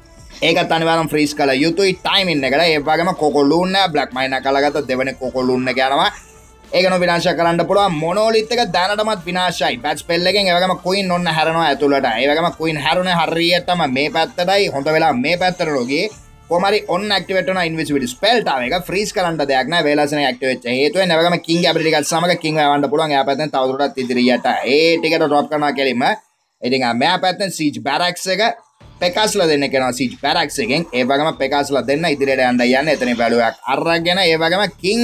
ඒකත් අනිවාර්යයෙන් freeze කළ යුතුයි timing එකට. ඒ වගේම කොකොලූන් එක black mine එක කළගත්ත දෙවෙනි කොකොලූන් එක යනවා. ඒක නෝ විනාශ කරන්න පුළුවන්. monolith එක දැනටමත් විනාශයි batch spell එකෙන්. ඒ වගේම queen ඔන්න හැරෙනවා ඇතුළට. ඒ වගේම queen හැරුණේ හරියටම මේ පැත්තටයි. හොඳ වෙලා මේ පැත්තට ලෝගී කොහම හරි ඔන්න activate වෙනවා invisibility spell තාව එක. freeze කරන්න දෙයක් නැහැ. වේලාසනේ activate වෙච්ච හේතුවෙන්. ඒ වගේම king ability එකත් සමග king වවන්න පුළුවන්. එයා පැත්තෙන් තවදුරටත් ඉදිරියට ඒ ටිකට drop කරනවා කෙලින්ම. ඉතින් මෙයා පැත්තෙන් siege barracks එක පෙකාස්ලා දෙන්න කියනවා siege barracks එකෙන්. ඒ වගේම පෙකාස්ලා දෙන්න ඉදිරියට යන්න යන්නේ. එතන value එකක් අරගෙන ඒ වගේම king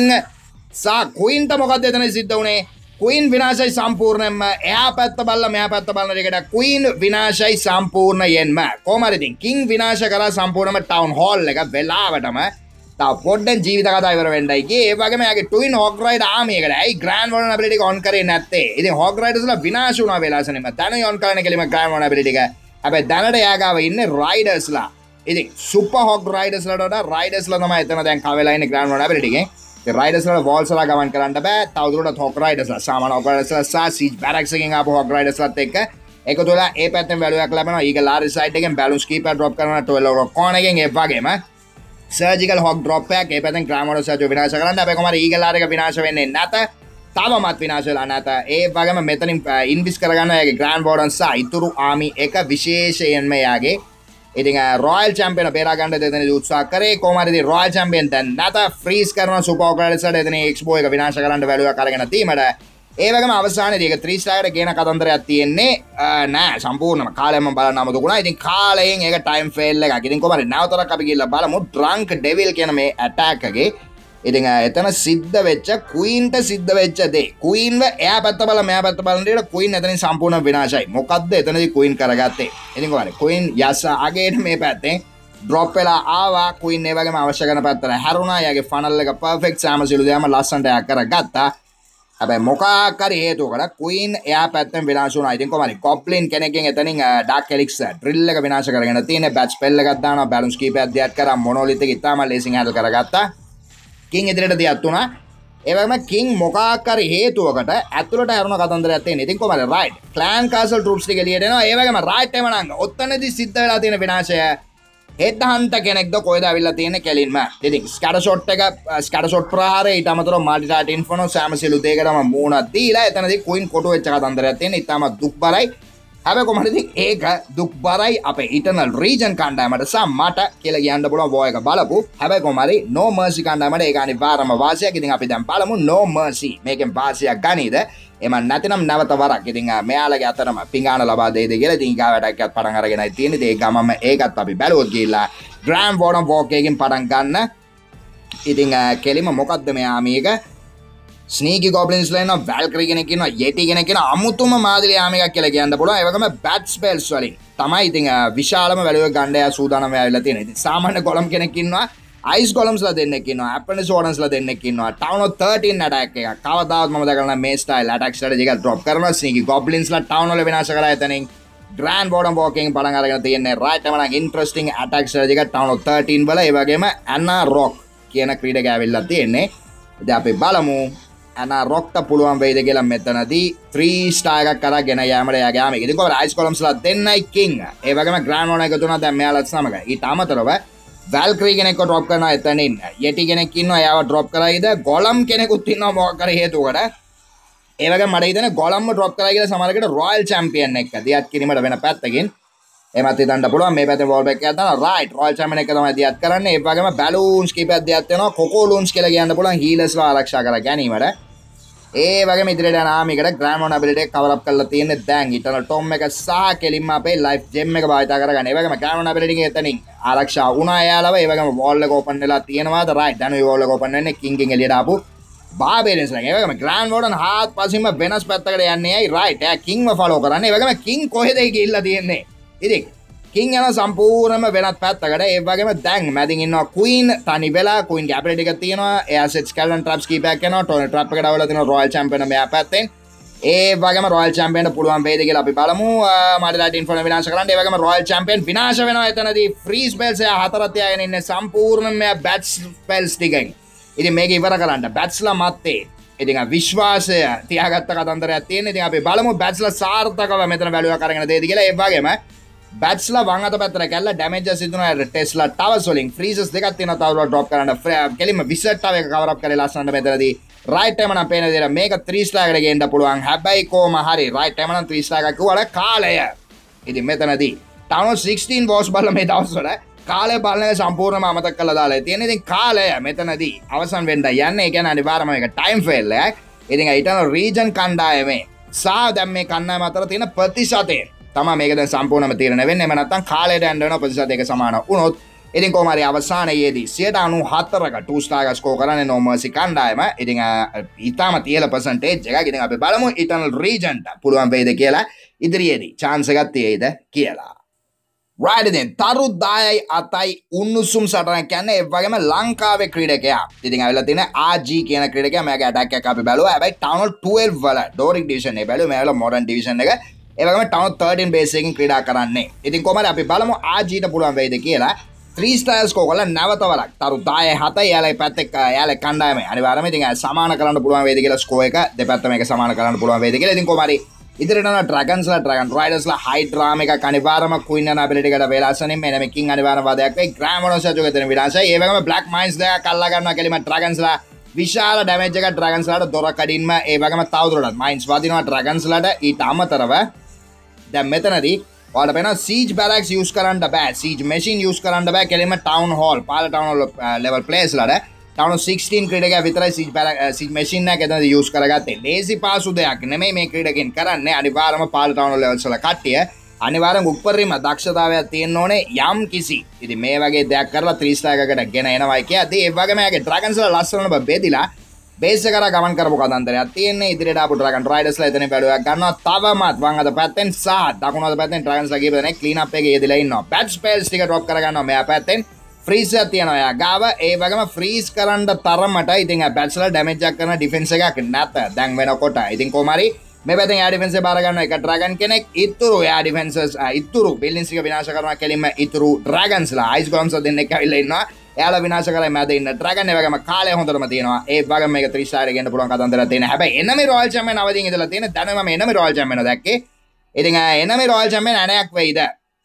සා queen ට මොකද එතන සිද්ධ වුනේ? queen විනාශයි සම්පූර්ණයෙන්ම. එයා පැත්ත බලලා මෙයා පැත්ත බලන දෙකට queen විනාශයි සම්පූර්ණයෙන්ම. කොහම හරි ඉතින් king විනාශ කරා සම්පූර්ණයෙන්ම town hall එක වෙලාවටම තව පොඩ්ඩක් ජීවිත කතා ඉවර වෙන්නයි කියේ. ඒ වගේම එයාගේ twin hog rider army එකට ඇයි grand warden ability එක on කරේ නැත්තේ? ඉතින් hog riders ලා විනාශ වුණා වෙලාසනෙම. දැන on කරන කෙලිම grand warden ability එක. හැබැයි දැනට එයා ගාව ඉන්නේ riders ලා. ඉතින් super hog riders ලාට වඩා riders ලා තමයි එතන දැන් කවෙලා ඉන්නේ grand warden ability එකෙන්. ඒ riders ලා walls ලා ගමන් කරන්න බෑ. තවදුරටත් hog riders ලා සාමාන්‍ය hog riders ලා සහ siege barracks එකෙන් ආපු hog riders ලාත් එක්ක එකතු වෙලා ඒ පැත්තෙන් value එකක් ලැබෙනවා. ඊගල් ආර් side එකෙන් balloons keeper drop කරනවා. twelve rock corner එකෙන් ඒ වගේම surgical hog drop එකක් ඒ පැත්තෙන් grand warden surge විනාශ කරන්න. හැබැයි කොහමද ඊගල් ආර් එක විනාශ වෙන්නේ නැත. තවමත් විනාශ වෙලා නැත. ඒ වගේම මෙතනින් ඉන්විස් කරගන්න එයාගේ grand warden සහ ඉතුරු army එක විශේෂයෙන්ම එයාගේ ඉතින් රොයල් චැම්පියන් බේරා ගන්න දෙදෙනෙක් උත්සාහ කරේ. කොහම හරි ඉතින් රොයල් චැම්පියන් දැන් නැත. ෆ්‍රීස් කරන සුපර් ඔපරේටර්ස්ලා එතන එක්ස්පෝ එක විනාශ කරන්න වැළුව එක අරගෙන තීමට. ඒ වගේම අවසානයේදී ඒක three star එකට ගේන කතන්දරයක් තියෙන්නේ නෑ සම්පූර්ණම කාලයම බලන්න අමතකුණා. ඉතින් කාලයෙන් ඒක ටයිම් ෆේල් එකක්. ඉතින් කොහම හරි නැවතරක් අපි ගිහලා බලමු drunk devil කියන මේ attack එකේ ඉතින් එතන සිද්ධ වෙච්ච queen ට සිද්ධ වෙච්ච දේ. queen ව එයා පැත්ත බල මෙයා පැත්ත බලන දේට queen එතනින් සම්පූර්ණ විනාශයි. මොකද්ද එතනදී queen කරගත්තේ? ඉතින් කොහමද queen යස අගේට මේ පැත්තෙන් drop වෙලා ආවා. queen ඒ වගේම අවශ්‍ය කරන පැත්තට හැරුණා. යාගේ funnel එක perfect සෑම සිළු දෙයක්ම ලස්සනට යා කරගත්තා. හැබැයි මොකක් හරි හේතුවකට queen එයා පැත්තෙන් විනාශ වුණා. ඉතින් කොහමද goblin කෙනෙක්ගෙන් එතනින් dark helix drill එක විනාශ කරගෙන තියෙන batch spell එකක් දානවා. balance keep එකක් දියත් කරා. monolith එක ඉතාම ලේසින් handle කරගත්තා. king ඉදිරියට දියත් වුණා. ඒ වගේම king මොකක් හරි හේතුවකට ඇතුළට හැරුණ කතන්දරයක් තියෙන. ඉතින් කොහමද right clan castle troops ටික එළියට එනවා. ඒ වගේම right එම නම් ඔතනදී සිද්ධ වෙලා තියෙන විනාශය හෙඩ් හන්ටර් කෙනෙක්ද කොහෙද අවිල්ලා තියෙන්නේ කෙලින්ම. ඉතින් ස්කැටර් ෂොට් එක ස්කැටර් ෂොට් ප්‍රහාරය ඊට අමතරව මල්ටි ටාට් ඉන්ෆර්නෝ සෑම සිලු දෙකටම මූණක් දීලා එතනදී කුයින් කොටු වෙච්ච කතන්දරයක් තියෙන. ඉතාලම දුක්බරයි. හැබැයි කොහොමද ඉතින් ඒක දුක්බරයි අපේ ඉටර්නල් රීජන් කණ්ඩායමට සහ මට කියලා කියන්න පුළුවන් වෝ එක බලපු. හැබැයි කොහොම හරි no mercy කණ්ඩායමට ඒක අනිවාර්යම වාසියක්. ඉතින් අපි දැන් බලමු no mercy මේකෙන් වාසියක් ගනීද? එම නැතිනම් නැවත වරක් ඉතින් මෙයාලගේ අතරම පිඟාන ලබා දෙයිද කියලා ඉතින් ඊගාවට එකක් පටන් අරගෙනයි තියෙන්නේ. ඉතින් ඒ ගමම ඒකත් අපි බැලුවොත් ගිහිල්ලා ග්‍රෑන්ඩ් වෝඩන් වෝක් එකකින් පටන් ගන්න. ඉතින් කෙලිම මොකද්ද මෙයා මේක ස්නීකි ගොබ්ලින්ස් ලා ඉන්නවා, වැල්කරි කෙනෙක් ඉන්නවා, යෙටි කෙනෙක් ඉන්නවා, අමුතුම මාදිරි යාමයක් කියලා කියන්න පුළුවන්. ඒ වගේම බැට් ස්පෙල්ස් වලින් තමයි ඉතින් විශාලම වැලුවේ ගණ්ඩය සූදානම් වෙලා තියෙනවා. ඉතින් සාමාන්‍ය ගොලම් කෙනෙක් ඉන්නවා, අයිස් ගොලම්ස් ලා දෙන්නෙක් ඉන්නවා, ඇප්‍රෙන්ටිස් වෝඩන්ස් ලා දෙන්නෙක් ඉන්නවා. ටවුන් ඔෆ් thirteen ඇටැක් එකක්. කවදාවත් මම දැකලා නැහැ මේ ස්ටයිල් ඇටැක් ස්ට්‍රැටජි එක ඩ්‍රොප් කරනවා. ස්නීකි ගොබ්ලින්ස් ලා ටවුන් වල විනාශ කරලා එතනින් ග්‍රෑන්ඩ් වෝඩන් වෝකින් පටන් අරගෙන තියෙන්නේ. රයිට් එම නම් ඉන්ටරෙස්ටිං ඇටැක් ස්ට්‍රැටජි එක ටවුන් ඔෆ් thirteen වල. ඒ වගේම ඇනා රොක් කියන ක්‍රීඩකයා ඇවිල්ලා තියෙන්නේ. ඉතින් අපි බලමු ඇනා රොක්ට පුළුවන් වෙයිද කියලා මෙතනදී three star එකක් කරා ගෙන යෑමට යාගේ ආමේ. ඉතින් කොහොමද අයිස් කොලම්ස් ලා දෙන්නයි කිං. ඒ වගේම ග්‍රෑන්ඩ් වෝඩන් එකතු වුණා දැන් මෙයාලත් සමග. ඊට අමතරව වැල්කරි කෙනෙක්ව ඩ්‍රොප් කරනවා එතනින්. යෙටි කෙනෙක් ඉන්නවා එයාව ඩ්‍රොප් කරයිද? ගොලම් කෙනෙකුත් ඉන්නවා මොකක් හරි හේතුවකට. ඒ වගේම මට හිතෙන්නේ ගොලම්ව ඩ්‍රොප් කරයි කියලා සමහරකට රොයල් චැම්පියන් එක දියත් කිරීමට වෙන පැත්තකින් එමත් හිතන්න පුළුවන්. මේ පැත්තේ වෝල් බෑක් එකක් දානවා. රයිට් රොයල් චැම්පියන් එක තමයි දියත් කරන්නේ. ඒ වගේම බැලූන්ස් කීපයක් දියත් වෙනවා. කොකෝලූන්ස් කියලා කියන්න පුළුවන් හීලර්ස්ලා ආරක්ෂා කර ගැනීමට. ඒ වගේම ඉදිරියට යන ආමිකට ග්‍රෑන්ඩ් වෝඩන් ඇබිලිටි එක කවර් අප් කරලා තියෙන්නේ දැන් ඉටර්නල් ටොම් එක සහ කෙලින්ම අපේ ලයිෆ් ජෙම් එක භාවිතා කරගන්න. ඒ වගේම ග්‍රෑන්ඩ් වෝඩන් ඇබිලිටි එක එතනින් ආරක්ෂා වුණා එයාලව. ඒ වගේම වෝල් එක ඕපන් වෙලා තියෙනවාද? රයිට් දැන් ඔය වෝල් එක ඕපන් වෙන්නේ කිං කිං එළියට ආපු බාබේරියන්ස් ලා. ඒ වගේම ග්‍රෑන්ඩ් වෝඩන් හාත්පසින්ම වෙනස් පැත්තකට යන්නේ ඇයි? රයිට් එයා කිංව ෆලෝ කරන්නේ. ඒ වගේම කිං කොහෙද ගිහිල්ලා තියෙන්නේ? ඉතින් කිං යන සම්පූර්ණයෙන්ම වෙනත් පැත්තකට. ඒ වගේම දැන් මැදින් ඉන්නවා කුයින් තනි වෙලා. කුයින් ගේ ඇබිලිටි එක තියෙනවා. එයා සෙට් ස්කැල්ඩන් ට්‍රැප්ස් කීපයක් කරනවා. ටෝනි ට්‍රැප් එකට අවලා තියෙනවා රොයල් චැම්පියන් මෙයා පැත්තෙන්. ඒ වගේම රොයල් චැම්පියන්ට පුළුවන් වේද කියලා අපි බලමු. මාඩිලාට ඉන්ෆර්ම විනාශ කරන්න. ඒ වගේම රොයල් චැම්පියන් විනාශ වෙනවා එතනදී. ෆ්‍රී ස්පෙල්ස් එයා හතරක් තියාගෙන ඉන්නේ සම්පූර්ණයෙන්ම මෙයා බැට් ස්පෙල්ස් ටිකෙන්. ඉතින් මේක ඉවර කරන්න බැට්ස්ලා මැත්තේ ඉතින් විශ්වාසය තියාගත්ත කතන්දරයක් තියෙනවා. ඉතින් අපි බලමු බැට්ස්ලා සාර්ථකව මෙතන වැලුවක් අරගෙන දෙයිද කියලා. ඒ වගේම බැට්ස්ලා වං අත පැත්තට කැල්ලා ඩැමේජස් ඉදුණා ටෙස්ලා ටවර්ස් වලින් ෆ්‍රීසස් දෙකක් තියෙනවා. තවදුරටත් ඩ්‍රොප් කරන්න කෙලින්ම විසට් ටව එක කවර් අප් කරලා ලස්සනට මෙතනදී රයිට් ටයිම නම් පේන විදිහට මේක three star එකට ගේන්න පුළුවන්. හැබැයි කොහම හරි රයිට් ටයිම නම් three star එකක් කිව්වට කාලය ඉතින් මෙතනදී ටවුන් sixteen වෝස් බලලා මේ දවස්වල කාලය බලන සම්පූර්ණයෙන්ම අමතක කරලා දාලා තියෙන. ඉතින් කාලය මෙතනදී අවසන් වෙන්න යන්නේ. ඒ කියන්නේ අනිවාර්යයෙන්ම මේක ටයිම් ෆේල් එකක්. ඉතින් ඉටර්නල් රීජන් කණ්ඩායමේ සා දැන් මේ කණ්ඩායම අතර තියෙන ප්‍රතිශතය තමයි මේක දැන් සම්පූර්ණයෙන්ම තීරණය වෙන්නේ. එහෙම නැත්නම් කාලයට යන්න වෙන ප්‍රතිශත එක සමාන වුණොත් ඉතින් කොහොම හරි අවසානයේදී සියයට අනූහතරක two star එක ස්කෝර් කරන්නේ no mercy කණ්ඩායම. ඉතින් ඊටම තියලා percentage එකක්. ඉතින් අපි බලමු ඉටර්නල් රීජන්ට පුළුවන් වෙයිද කියලා ඉදිරියේදී chance එකක් තියෙයිද කියලා. right then තරු දායයි අතයි උණුසුම් සටනක් කියන්නේ. ඒ වගේම ලංකාවේ ක්‍රීඩකයා ඉතින් ඇවිල්ලා තියෙන ආර් ජී කියන ක්‍රීඩකයා. මෙයාගේ අටැක් එක අපි බැලුවා. හැබැයි ටවුන් twelve වල ඩෝරික් ඩිවිෂන් එක බැලුවා. මෙයාලා මොඩර්න් ඩිවිෂන් එක. ඒ වගේම ටවුන් thirteen බේස් එකකින් ක්‍රීඩා කරන්නේ. ඉතින් කොහමද අපි බලමු ආර් ජීට පුළුවන් වෙයිද කියලා. three stars ස්කෝර් කරලා නැවත වරක් තරු දායයි හතයි යාලගේ පැත්තේ යාලගේ කණ්ඩායමේ අනිවාර්යයෙන්ම ඉතින් සමාන කරන්න පුළුවන් වේද කියලා ස්කෝර් එක දෙපැත්තම එක සමාන කරන්න පුළුවන් වේද කියලා. ඉතින් කොහොම හරි ඉදිරියට යන ඩ්‍රැගන්ස්ලා ඩ්‍රැගන් රයිඩර්ස්ලා හයිඩ්‍රාම එකක් අනිවාර්යයෙන්ම කුයින් යන ඇබිලිටි එකට වේලාසනින් මෙන්න මේ කිං අනිවාර්යම වාදයක් වෙයි. ග්‍රෑමොනොස් යජෝගේ දෙන විනාශය. ඒ වගේම බ්ලැක් මයින්ස් දෙකක් අල්ලා ගන්නවා කෙලිම ඩ්‍රැගන්ස්ලා විශාල ඩැමේජ් එකක් ඩ්‍රැගන්ස්ලාට දොර කඩින්ම. ඒ වගේම තවදුරටත් මයින්ස් වදිනවා ඩ්‍රැගන්ස්ලාට. ඊට අමතරව දැන් මෙතනදී ඔයාලට පේනවා සීජ් බැරක්ස් යූස් කරන්න බෑ. සීජ් මැෂින් යූස් කරන්න බෑ. කෙලිම ටවුන් හෝල් පාල ටවුන් හෝල් ලෙවල් ප්ලේස්ලාට ටවුන් sixteen ක්‍රීඩකයා විතරයි සීජ් බැරක් සීජ් මැෂින් එක එතනදී යූස් කරගත්තේ. ලේසි පාසු දෙයක් නෙමෙයි මේ ක්‍රීඩකෙන් කරන්නේ. අනිවාර්යයෙන්ම පාල ටවුන් හෝල් ලෙවල්ස් වල කට්ටිය අනිවාර්යෙන් උපරිම දක්ෂතාවයක් තියෙන්න ඕනේ යම් කිසි. ඉතින් මේ වගේ දෙයක් කරලා three star එකකට ගෙන එනවයි කියද්දී ඒ වගේම යාගේ ඩ්‍රැගන්ස්ලා ලස්සනම බෙදිලා බේස් එක කරා ගමන් කරපු කතන්දරයක් තියෙන්නේ. ඉදිරියට ආපු ඩ්‍රැගන් රයිඩර්ස්ලා එතනින් බැලුවක් ගන්නවා. තවමත් වම් අත පැත්තෙන් සහ දකුණු අත පැත්තෙන් ඩ්‍රැගන්ස්ලා කීප දෙනෙක් ක්ලීන් අප් එකේ යෙදලා ඉන්නවා. බැට් ස්පෙල්ස් ටික ඩ්‍රොප් කර ගන්නවා මෙයා පැත්තෙන්. ෆ්‍රීස් එකක් තියෙනවා එයා ගාව. ඒ වගේම ෆ්‍රීස් කරන්න තරමට ඉතින් බැට්ස්ලා ඩැමේජ් එකක් කරන ඩිෆෙන්ස් එකක් නැත දැන් වෙනකොට. ඉතින් කොහොම හරි මේ පැත්තෙන් එයා ඩිෆෙන්ස් එක බාර ගන්නවා එක ඩ්‍රැගන් කෙනෙක්. ඉතුරු එයා ඩිෆෙන්සර්ස් ඉතුරු බිල්ඩින්ග්ස් ටික විනාශ කරනවා කෙලින්ම ඉතුරු ඩ්‍රැගන්ස්ලා අයිස් ගොලම්ස් දෙන්නෙක් ඇවිල්ලා ඉන්නවා. එයාලා විනාශ කරලා මැද ඉන්න ඩ්‍රැගන් ඒ වගේම කාලය හොඳටම තියෙනවා. ඒ වගේම මේක three star එකෙන් පුළුවන් කතන්දරයක් තියෙනවා. හැබැයි එනමි රොයල් චැම්පියන් අවදීන් ඉඳලා තියෙන දැන් මම එනමි රොයල් චැම්පියන් දැක්කේ. ඉතින් එනමි රොයල් චැම්පියන් අනයක් වෙයිද?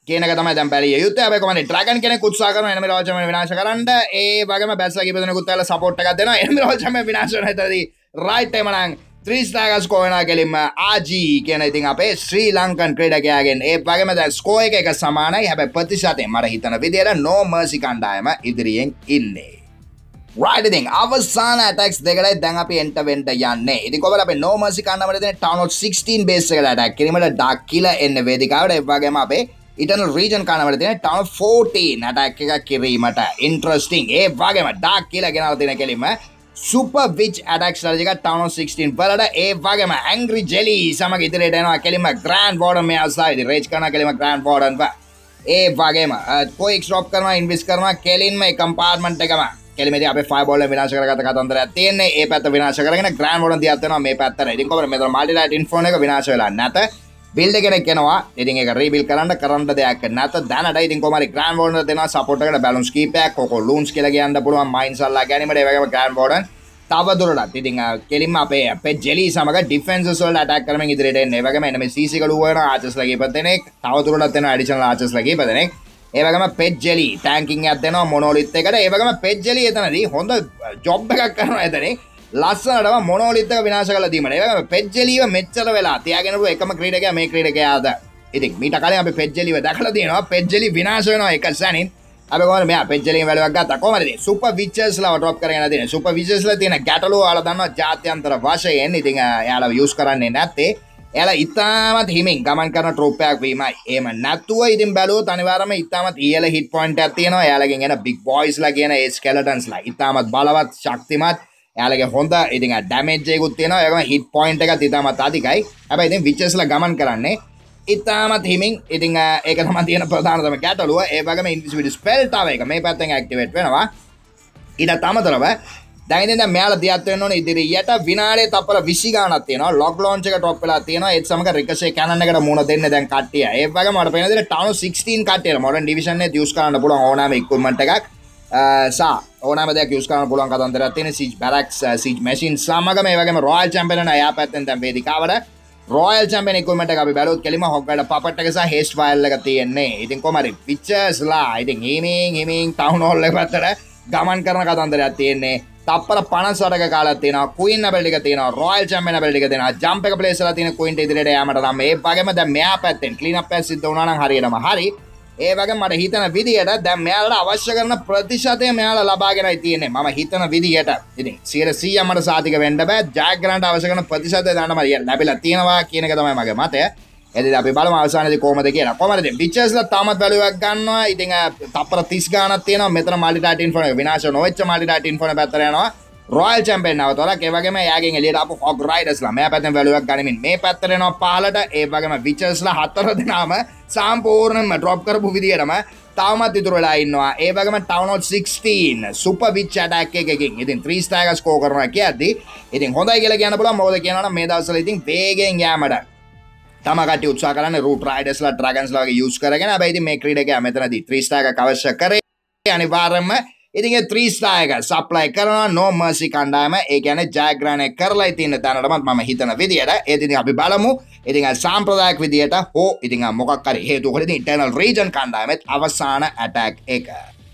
කියන එක තමයි දැන් බැලිය යුත්තේ. හැබැයි කොහොමද ඩ්‍රැගන් කෙනෙක් උත්සාහ කරනවා එනිමි රෝල් චැම්පියන් විනාශ කරන්න. ඒ වගේම බැස්ලා කීප දෙනෙකුත් ඇවිල්ලා සපෝට් එකක් දෙනවා. එනිමි රෝල් චැම්පියන් විනාශ වෙන හිතදී රයිට් එම නම් three stars score වෙනවා කෙලින්ම ආජී කියන ඉතින් අපේ ශ්‍රී ලංකන් ක්‍රීඩකයාගෙන්. ඒ වගේම දැන් ස්කෝර් එක එක සමානයි. හැබැයි ප්‍රතිශතයෙන් මට හිතන විදියට no mercy කණ්ඩායම ඉදිරියෙන් ඉන්නේ. right ඉතින් අවසාන attacks දෙකයි දැන් අපි enter වෙන්න යන්නේ. ඉතින් කොහොමද අපි no mercy කණ්ඩායමට දෙන town hall sixteen base එකට attack කිරීමට dark killer එන්නේ වේදිකාවට. ඒ වගේම අපේ eternal region කණ්ඩායමට දෙන town hall fourteen attack එකක් කිරීමට interesting. ඒ වගේම dark killer ගෙනල්ලා දෙන කෙලින්ම super witch attack strategy එක town hall sixteen වලට. ඒ වගේම angry jelly සමග ඉදිරියට එනවා කෙලින්ම grand warden මේ අවස්ථාවේදී rage කරන කෙලින්ම grand warden ව. ඒ වගේම කොයික් drop කරනවා invest කරනවා කෙලින්ම මේ compartment එකම කෙලිමේදී අපේ fireball එක විනාශ කරගත්ත කතන්දරයක් තියෙන්නේ. ඒ පැත්ත විනාශ කරගෙන grand warden දිහාත් වෙනවා මේ පැත්තට. ඉතින් කොහොමද මෙතන multi light info එක විනාශ වෙලා නැත. build කෙනෙක් එනවා. ඉතින් ඒක rebuild කරන්න කරන්න දෙයක් නැත. දැනට ඉතින් කොහොමද grand warden දෙනවා support එකට balance කීපයක් කොකෝ loons කියලා කියන්න පුළුවන් mines අල්ලා ගැනීමට. ඒ වගේම grand warden තව දුරටත් ඉතින් කෙලින්ම අපේ අපේ jelly සමග defenses වලට attack කරමින් ඉදිරියට එන්නේ. ඒ වගේම enemy C C කළුව වෙනවා archers ලා කීප දෙනෙක්. තව දුරටත් එනවා additional archers ලා කීප දෙනෙක්. ඒ වගේම pet jelly tanking එකක් දෙනවා monolith එකට. ඒ වගේම pet jelly එතනදී හොඳ job එකක් කරනවා එතනින්. ලස්සනටම monolith එක විනාශ කරලා දීමට. ඒ වගේම pet jelly ව මෙච්චර වෙලා තියාගෙනරු එකම ක්‍රීඩකයා මේ ක්‍රීඩකයාද. ඉතින් මීට කලින් අපි pet jelly ව දැකලා තියෙනවා. pet jelly විනාශ වෙනවා එක සැනින්. අපි කොහොමද මෙයා pet jelly වැලුවක් ගත්තා. කොහොමද ඉතින් super witches ලා drop කරගෙන තියෙන. super witches ලා තියෙන ගැටලුව ඔයාලා දන්නවා ජාත්‍යන්තර වශයෙන්. ඉතින් එයාලා use කරන්නේ නැත්තේ එයාලා ඉතාමත් හිමින් ගමන් කරන ට්‍රොප් එකක් වීමයි. එහෙම නැතුව ඉතින් බැලුවොත් අනිවාර්යයෙන්ම ඉතාමත් ඉහළ හිට් පොයින්ට් එකක් තියෙනවා. එයාලගෙන් එන big boys ලා කියන ඒ skeletons ලා ඉතාමත් බලවත් ශක්තිමත්. එයාලගේ හොඳ ඉතින් ඩැමේජ් එකකුත් තියෙනවා. ඒකම හිට් පොයින්ට් එකත් ඉතාමත් අධිකයි. හැබැයි ඉතින් witches ලා ගමන් කරන්නේ ඉතාමත් හිමින්. ඉතින් ඒක තමයි තියෙන ප්‍රධානතම ගැටලුව. ඒ වගේම invisibility spell තව එක මේ පැත්තෙන් activate වෙනවා. ඊට අමතරව දැන් ඉතින් දැන් මෙයාලා දියත් වෙන්න ඕනේ ඉදිරියට විනාඩිය තප්පර විසි ගාණක් තියෙනවා. ලොක් ලොන්ච් එක ටොප් වෙලා තියෙනවා. ඒත් සමග රිකෂේ කැනන් එකට මුණ දෙන්න දැන් කට්ටිය. ඒ වගේම මට පේන විදිහට town sixteen කට්ටියට modern division එකේ use කරන්න පුළුවන් ඕනෑම equipment එකක් සා ඕනෑම දෙයක් use කරන්න පුළුවන් කතන්දරයක් තියෙන siege barracks siege machine සමග මේ වගේම royal champion යන එයා පැත්තෙන් දැන් වේදිකාවට royal champion equipment එක අපි බැලුවොත් කෙලිම hogwarts puppet එක සහ haste file එක තියෙන්නේ. ඉතින් කොහමද witches ලා ඉතින් හිමින් හිමින් town hall එක පැත්තට ගමන් කරන කතන්දරයක් තියෙන්නේ. තප්පර පනස් වරක කාලයක් තියෙනවා. queen ability එක තියෙනවා. royal champion ability එක තියෙනවා. jump එක place කරලා තියෙන queen ඉදිරියට යාමට නම් මේ වගේම දැන් මෙයා පැත්තෙන් clean up එක සිද්ධ වුණා නම් හරියටම හරි. ඒ වගේම මට හිතන විදියට දැන් මෙයාලට අවශ්‍ය කරන ප්‍රතිශතය මෙයාලා ලබාගෙනයි තියෙන්නේ. මම හිතන විදියට ඉතින් සියයට සීයක් මට සාතික වෙන්න බෑ. ජයග්‍රහණයට අවශ්‍ය කරන ප්‍රතිශතය දාන්න මට ලැබිලා තියෙනවා කියන එක තමයි මගේ මතය. එදින අපි බලමු අවසානයේදී කොහමද කියලා. කොහමද ඉතින් witches ලා තාමත් value එකක් ගන්නවා. ඉතින් තප්පර තිස් ගාණක් තියෙනවා. මෙතන multi thirteen phone එක විනාශ නොවෙච්ච multi thirteen phone පැත්තට යනවා. royal champion නවතවලක්. ඒ වගේම එයාගෙන් එළියට ආපු hog riders ලා මෙයා පැත්තෙන් value එකක් ගනිමින් මේ පැත්තට එනවා පහලට. ඒ වගේම witches ලා හතර දෙනාම සම්පූර්ණයෙන්ම drop කරපු විදියටම තාමත් ඉතුරු වෙලා ඉන්නවා. ඒ වගේම town hall sixteen super witch attack එකකින් ඉතින් three star එක score කරනවා කියද්දී ඉතින් හොඳයි කියලා කියන්න පුළුවන්. මොකද කියනවා නම් මේ දවස්වල ඉතින් වේගෙන් යෑමට තම කට්ටිය උත්සාහ කරන්නේ root riders ලා dragons ලා වගේ use කරගෙන. හැබැයි ඉතින් මේ ක්‍රීඩකයා මෙතනදී three star එකක් අවශ්‍ය කරේ. අනිවාර්යයෙන්ම ඉතින් ඒ three star එක supply කරනවා no mercy කණ්ඩායම. ඒ කියන්නේ ජයග්‍රහණය කරලා තියෙන තැනටමත් මම හිතන විදියට ඒ ඉතින් අපි බලමු. ඉතින් සාම්ප්‍රදායික විදියට හෝ ඉතින් මොකක් හරි හේතුවකට ඉතින් internal region කණ්ඩායමෙත් අවසාන attack එක.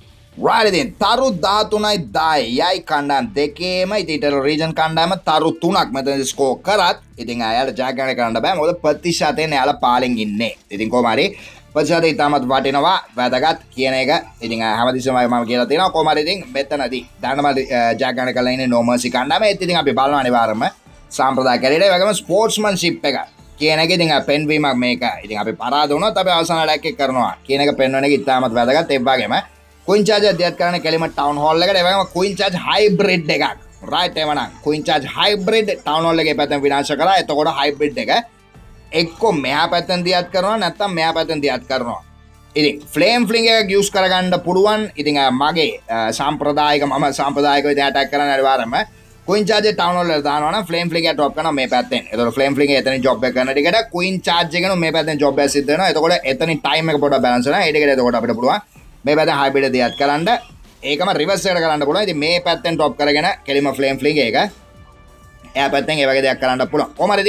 right ඉතින් තරු දහතුනයි දහයයි කණ්ඩායම් දෙකේම ඉතින් internal region කණ්ඩායම තරු තුනක් මෙතනදී score කරත් ඉතින් අයාලට ජයග්‍රහණය කරන්න බෑ. මොකද ප්‍රතිශතයෙන් එයාලා පාලෙන් ඉන්නේ. ඉතින් කොහොම හරි ප්‍රතිශතය ඉතාමත් වටිනවා වැදගත් කියන එක ඉතින් හැමතිස්සෙම මම කියලා තියෙනවා. කොහොම හරි ඉතින් මෙතනදී දැනම ජයග්‍රහණය කරලා ඉන්නේ no mercy කණ්ඩායම. ඒත් ඉතින් අපි බලනවා අනිවාර්යයෙන්ම සාම්ප්‍රදායික කැරියට ඒ වගේම ස්පෝර්ට්ස්මන්ෂිප් එක කියන එක ඉතින් පෙන්වීමක් මේක. ඉතින් අපි පරාද වුණොත් අපි අවසාන අටැක් එක කරනවා කියන එක පෙන්වන එක ඉතාමත් වැදගත්. ඒ වගේම queen charge අධ්‍යයත් කරන කෙලිම town hall එකට. ඒ වගේම queen charge hybrid එකක් right එවනම් queen charge hybrid town hall එකේ පැත්තෙන් විනාශ කරා. එතකොට hybrid එක එක්කෝ මෙහා පැත්තෙන් දියත් කරනවා නැත්නම් මෙහා පැත්තෙන් දියත් කරනවා. ඉතින් flame fling එකක් use කරගන්න පුළුවන්. ඉතින් මගේ සාම්ප්‍රදායික මම සාම්ප්‍රදායික විදිහට attack කරන අනිවාර්යයෙන්ම queen charge town hall එකට දානවා නම් flame fling එක drop කරනවා මේ පැත්තෙන්. එතකොට flame fling එක එතනින් job එක කරන ටිකට queen charge එකන මේ පැත්තෙන් job එක සිද්ධ වෙනවා. එතකොට එතනින් time එක පොඩ්ඩක් balance වෙනවා. ඒ ටිකට එතකොට අපිට පුළුවන් මේ පැත්තෙන් hybrid දියත් කරන්න. ඒකම reverse එකට කරන්න පුළුවන්. ඉතින් මේ පැත්තෙන් drop කරගෙන කෙලිම flame fling එක එයා පැත්තෙන් ඒ වගේ දෙයක් කරන්න පුළුවන්. කොහමද ඉතින්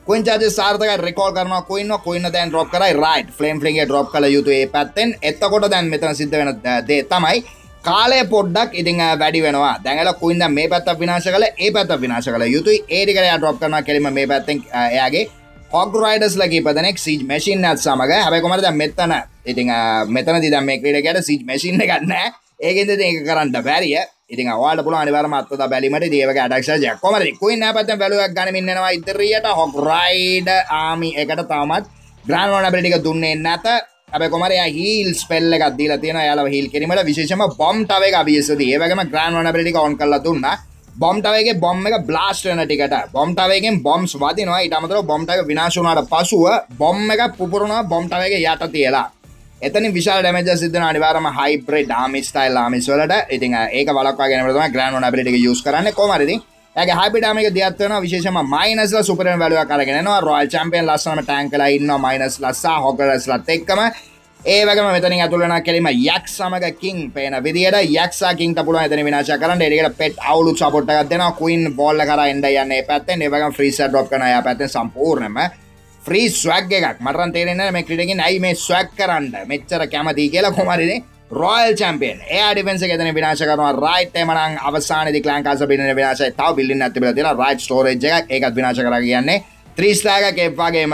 coin charges සාර්ථකයි recall කරනවා coin එක coin එක දැන් drop කරයි right flame fling එක drop කළ යුතු ඒ පැත්තෙන් එතකොට දැන් මෙතන සිද්ධ වෙන දේ තමයි කාලය පොඩ්ඩක් ඉතින් වැඩි වෙනවා දැන් එලා coin දැන් මේ පැත්තක් විනාශ කළා ඒ පැත්තක් විනාශ කළා යුතුයි ඒ ටික එයා drop කරනවා කෙලින්ම මේ පැත්තෙන් එයාගේ hog riders ලා කීපදෙනෙක් siege machine එකත් සමග හැබැයි කොහමද දැන් මෙතන ඉතින් මෙතනදී දැන් මේ ක්‍රීඩකයාට siege machine එකක් නැහැ ඒකෙන්ද ඉතින් ඒක කරන්න බැරිය ඉතින් ඔයාලට පුළුවන් අනිවාර්යයෙන්ම අත්දැක බැලීමට ඉතින් ඒ වගේ attack charge එකක් කොහමද coin එක පැත්තෙන් value එකක් ගනිමින් යනවා ඉදිරියට hog rider army එකට තාමත් grand vulnerability එක දුන්නේ නැත හැබැයි කොහමද එයා heal spell එකක් දීලා තියෙනවා එයාලව heal කිරීමට විශේෂයෙන්ම bomb tower එක අභියසදී ඒ වගේම grand vulnerability එක on කරලා දුන්නා bomb tower එකේ bomb එක blast වෙන ටිකට bomb tower එකෙන් bombs වදිනවා ඊට අමතරව bomb tower එක විනාශ වුණාට පසුව bomb එක පුපුරනවා bomb tower එකේ යට තියලා එතනින් විශාල damage සිද්ධ වෙන අනිවාර්යයෙන්ම hybrid army style armies වලට ඉතින් ඒක වළක්වා ගැනීමට තමයි grand vulnerability එක use කරන්නේ කොහමද ඉතින් එයාගේ hybrid army එක දියත් වෙනවා විශේෂයෙන්ම minus ලා super value එකක් අරගෙන එනවා royal champion ලස්සනම tank ලා ඉන්නවා minus ලා සහ hoggers ලාත් එක්කම ඒ වගේම මෙතනින් ඇතුල් වෙනවා කෙලින්ම යක් සමග king පේන විදියට යක් සහ king ට පුළුවන් එතන විනාශ කරන්න ඒකට pet අවුලුත් support එකක් දෙනවා queen ball එක කරා එන්න යන්නේ මේ පැත්තෙන් ඒ වගේම free set drop කරනවා එයා පැත්තෙන් සම්පූර්ණයෙන්ම free swag එකක් මට නම් තේරෙන්නේ නැහැ මේ ක්‍රීඩකෙන් ඇයි මේ swag කරන්න මෙච්චර කැමති කියලා කොහමද ඉතින් royal champion එයා defense එක එතන විනාශ කරනවා right එම නම් අවසානයේදී clan castle building එක විනාශයි තව building එකක් තිබිලා තියෙනවා right storage එකක් ඒකත් විනාශ කරා කියන්නේ three star එකක් ඒ වගේම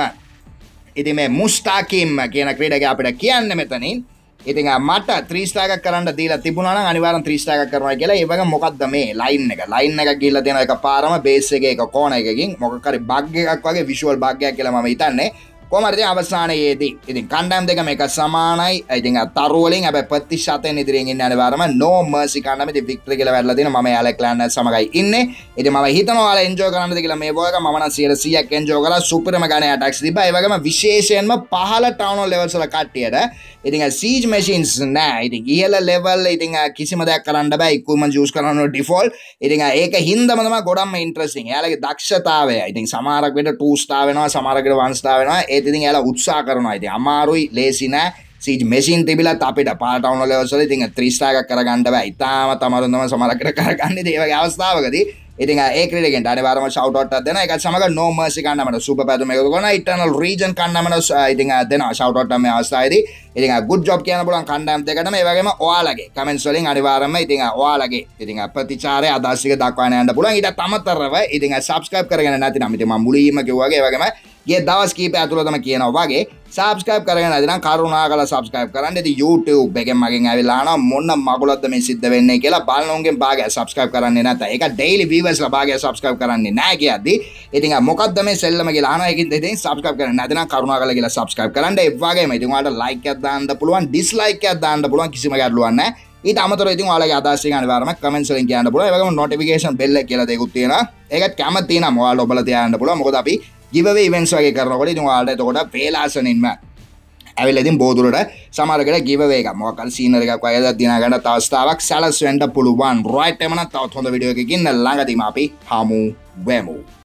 ඉතින් මේ මුස්තාකිම් කියන ක්‍රීඩකයා අපිට කියන්නේ මෙතනින් ඉතින් මට three star එකක් කරන්න දීලා තිබුණා නම් අනිවාර්යෙන් three star එකක් කරනවා කියලා ඒ වගේ මොකද්ද මේ line එක line එකක් ගිහිල්ලා තියෙන එක පාරම base එකේ එක corner එකකින් මොකක් හරි bug එකක් වගේ visual bug එකක් කියලා මම හිතන්නේ කොහමද ඉතින් අවසානයේදී ඉතින් කණ්ඩායම් දෙකම එක සමානයි ඉතින් තරු වලින් හැබැයි ප්‍රතිශතයෙන් ඉදිරියෙන් ඉන්නේ අනිවාර්යයෙන්ම no mercy කණ්ඩායම ඉතින් victory කියලා වැටලා තියෙනවා මම යාලේ clan එක සමගයි ඉන්නේ ඉතින් මම හිතනවා ඔයාලා enjoy කරන්නද කියලා මේ වගේ මම නම් one hundred percent enjoy කරලා සුපිරම ගණේ attacks තිබ්බා ඒ වගේම විශේෂයෙන්ම පහළ town hall levels වල කට්ටියට ඉතින් siege machines නෑ ඉතින් ඉහළ level ඉතින් කිසිම දෙයක් කරන්න බෑ equipment use කරන්න default ඉතින් ඒක හින්දාම තමයි ගොඩක්ම interesting එයාලගේ දක්ෂතාවය ඉතින් සමහරක් වෙලට two star වෙනවා සමහරක් වෙලට one star වෙනවා ඒත් ඉතින් එයාලා උත්සාහ කරනවා ඉතින් අමාරුයි ලේසි නෑ siege machine තිබිලත් අපිට පාර town hall levels වල ඉතින් three star එකක් කරගන්න බෑ ඉතාලම අමාරුම තමයි සමහරක් වෙලට කරගන්නේ ඒ වගේ අවස්ථාවකදී ඉතින් ඒ ක්‍රීඩකයන්ට අනිවාර්යයෙන්ම shout out එකක් දෙනවා ඒකත් සමග no mercy කණ්ඩායමට super පැතුම එකතු කරනවා eternal region කණ්ඩායමට ඉතින් දෙනවා shout out මේ අවස්ථාවේදී ඉතින් good job කියන්න පුළුවන් කණ්ඩායම් දෙකටම ඒ වගේම ඔයාලගේ comments වලින් අනිවාර්යයෙන්ම ඉතින් ඔයාලගේ ඉතින් ප්‍රතිචාරය අදහස් ටික දක්වන්න යන්න පුළුවන් ඊටත් අමතරව ඉතින් subscribe කරගෙන නැතිනම් ඉතින් මම මුලින්ම කිව්වා වගේ ඒ වගේම ගේ දවස් කීපය ඇතුළතම කියනවා වගේ subscribe කරගෙන නැතිනම් කරුණාකරලා subscribe කරන්න ඉතින් YouTube එකෙන් මගෙන් ඇවිල්ලා ආනවා මොන මගුලක්ද මේ සිද්ධ වෙන්නේ කියලා බලනෝන්ගෙන් භාගය subscribe කරන්නේ නැත්නම් ඒක daily viewers ලා භාගය subscribe කරන්නේ නැහැ කියද්දි ඉතින් මොකද්ද මේ සෙල්ලම කියලා අහනවා ඒකින් ඉතින් subscribe කරන්නේ නැත්නම් කරුණාකරලා කියලා subscribe කරන්න ඒ වගේම ඉතින් ඔයාලට like එකක් දාන්න පුළුවන් dislike එකක් දාන්න පුළුවන් කිසිම ගැටලුවක් නැහැ ඊට අමතරව ඉතින් ඔයාලගේ අදහස් ටික අනිවාර්යයෙන්ම comments වලින් කියන්න පුළුවන් ඒ වගේම notification bell එක කියලා දෙකුත් තියෙනවා ඒකත් කැමති නම් ඔයාලා ඔබලා තියාගන්න පුළුවන් මොකද අපි giveaway events වගේ කරනකොට ඉතින් ඔයාලට එතකොට වේලාසනින්ම ඇවිල්ලා ඉතින් බෝදුරට සමහරකට giveaway එකක් මොකක් හරි scenery එකක් වගේ දා දිනා ගන්න අවස්ථාවක් සැලසෙන්න පුළුවන් right එමනම් තවත් හොඳ වීඩියෝ එකකින් ළඟදීම අපි හමු වෙමු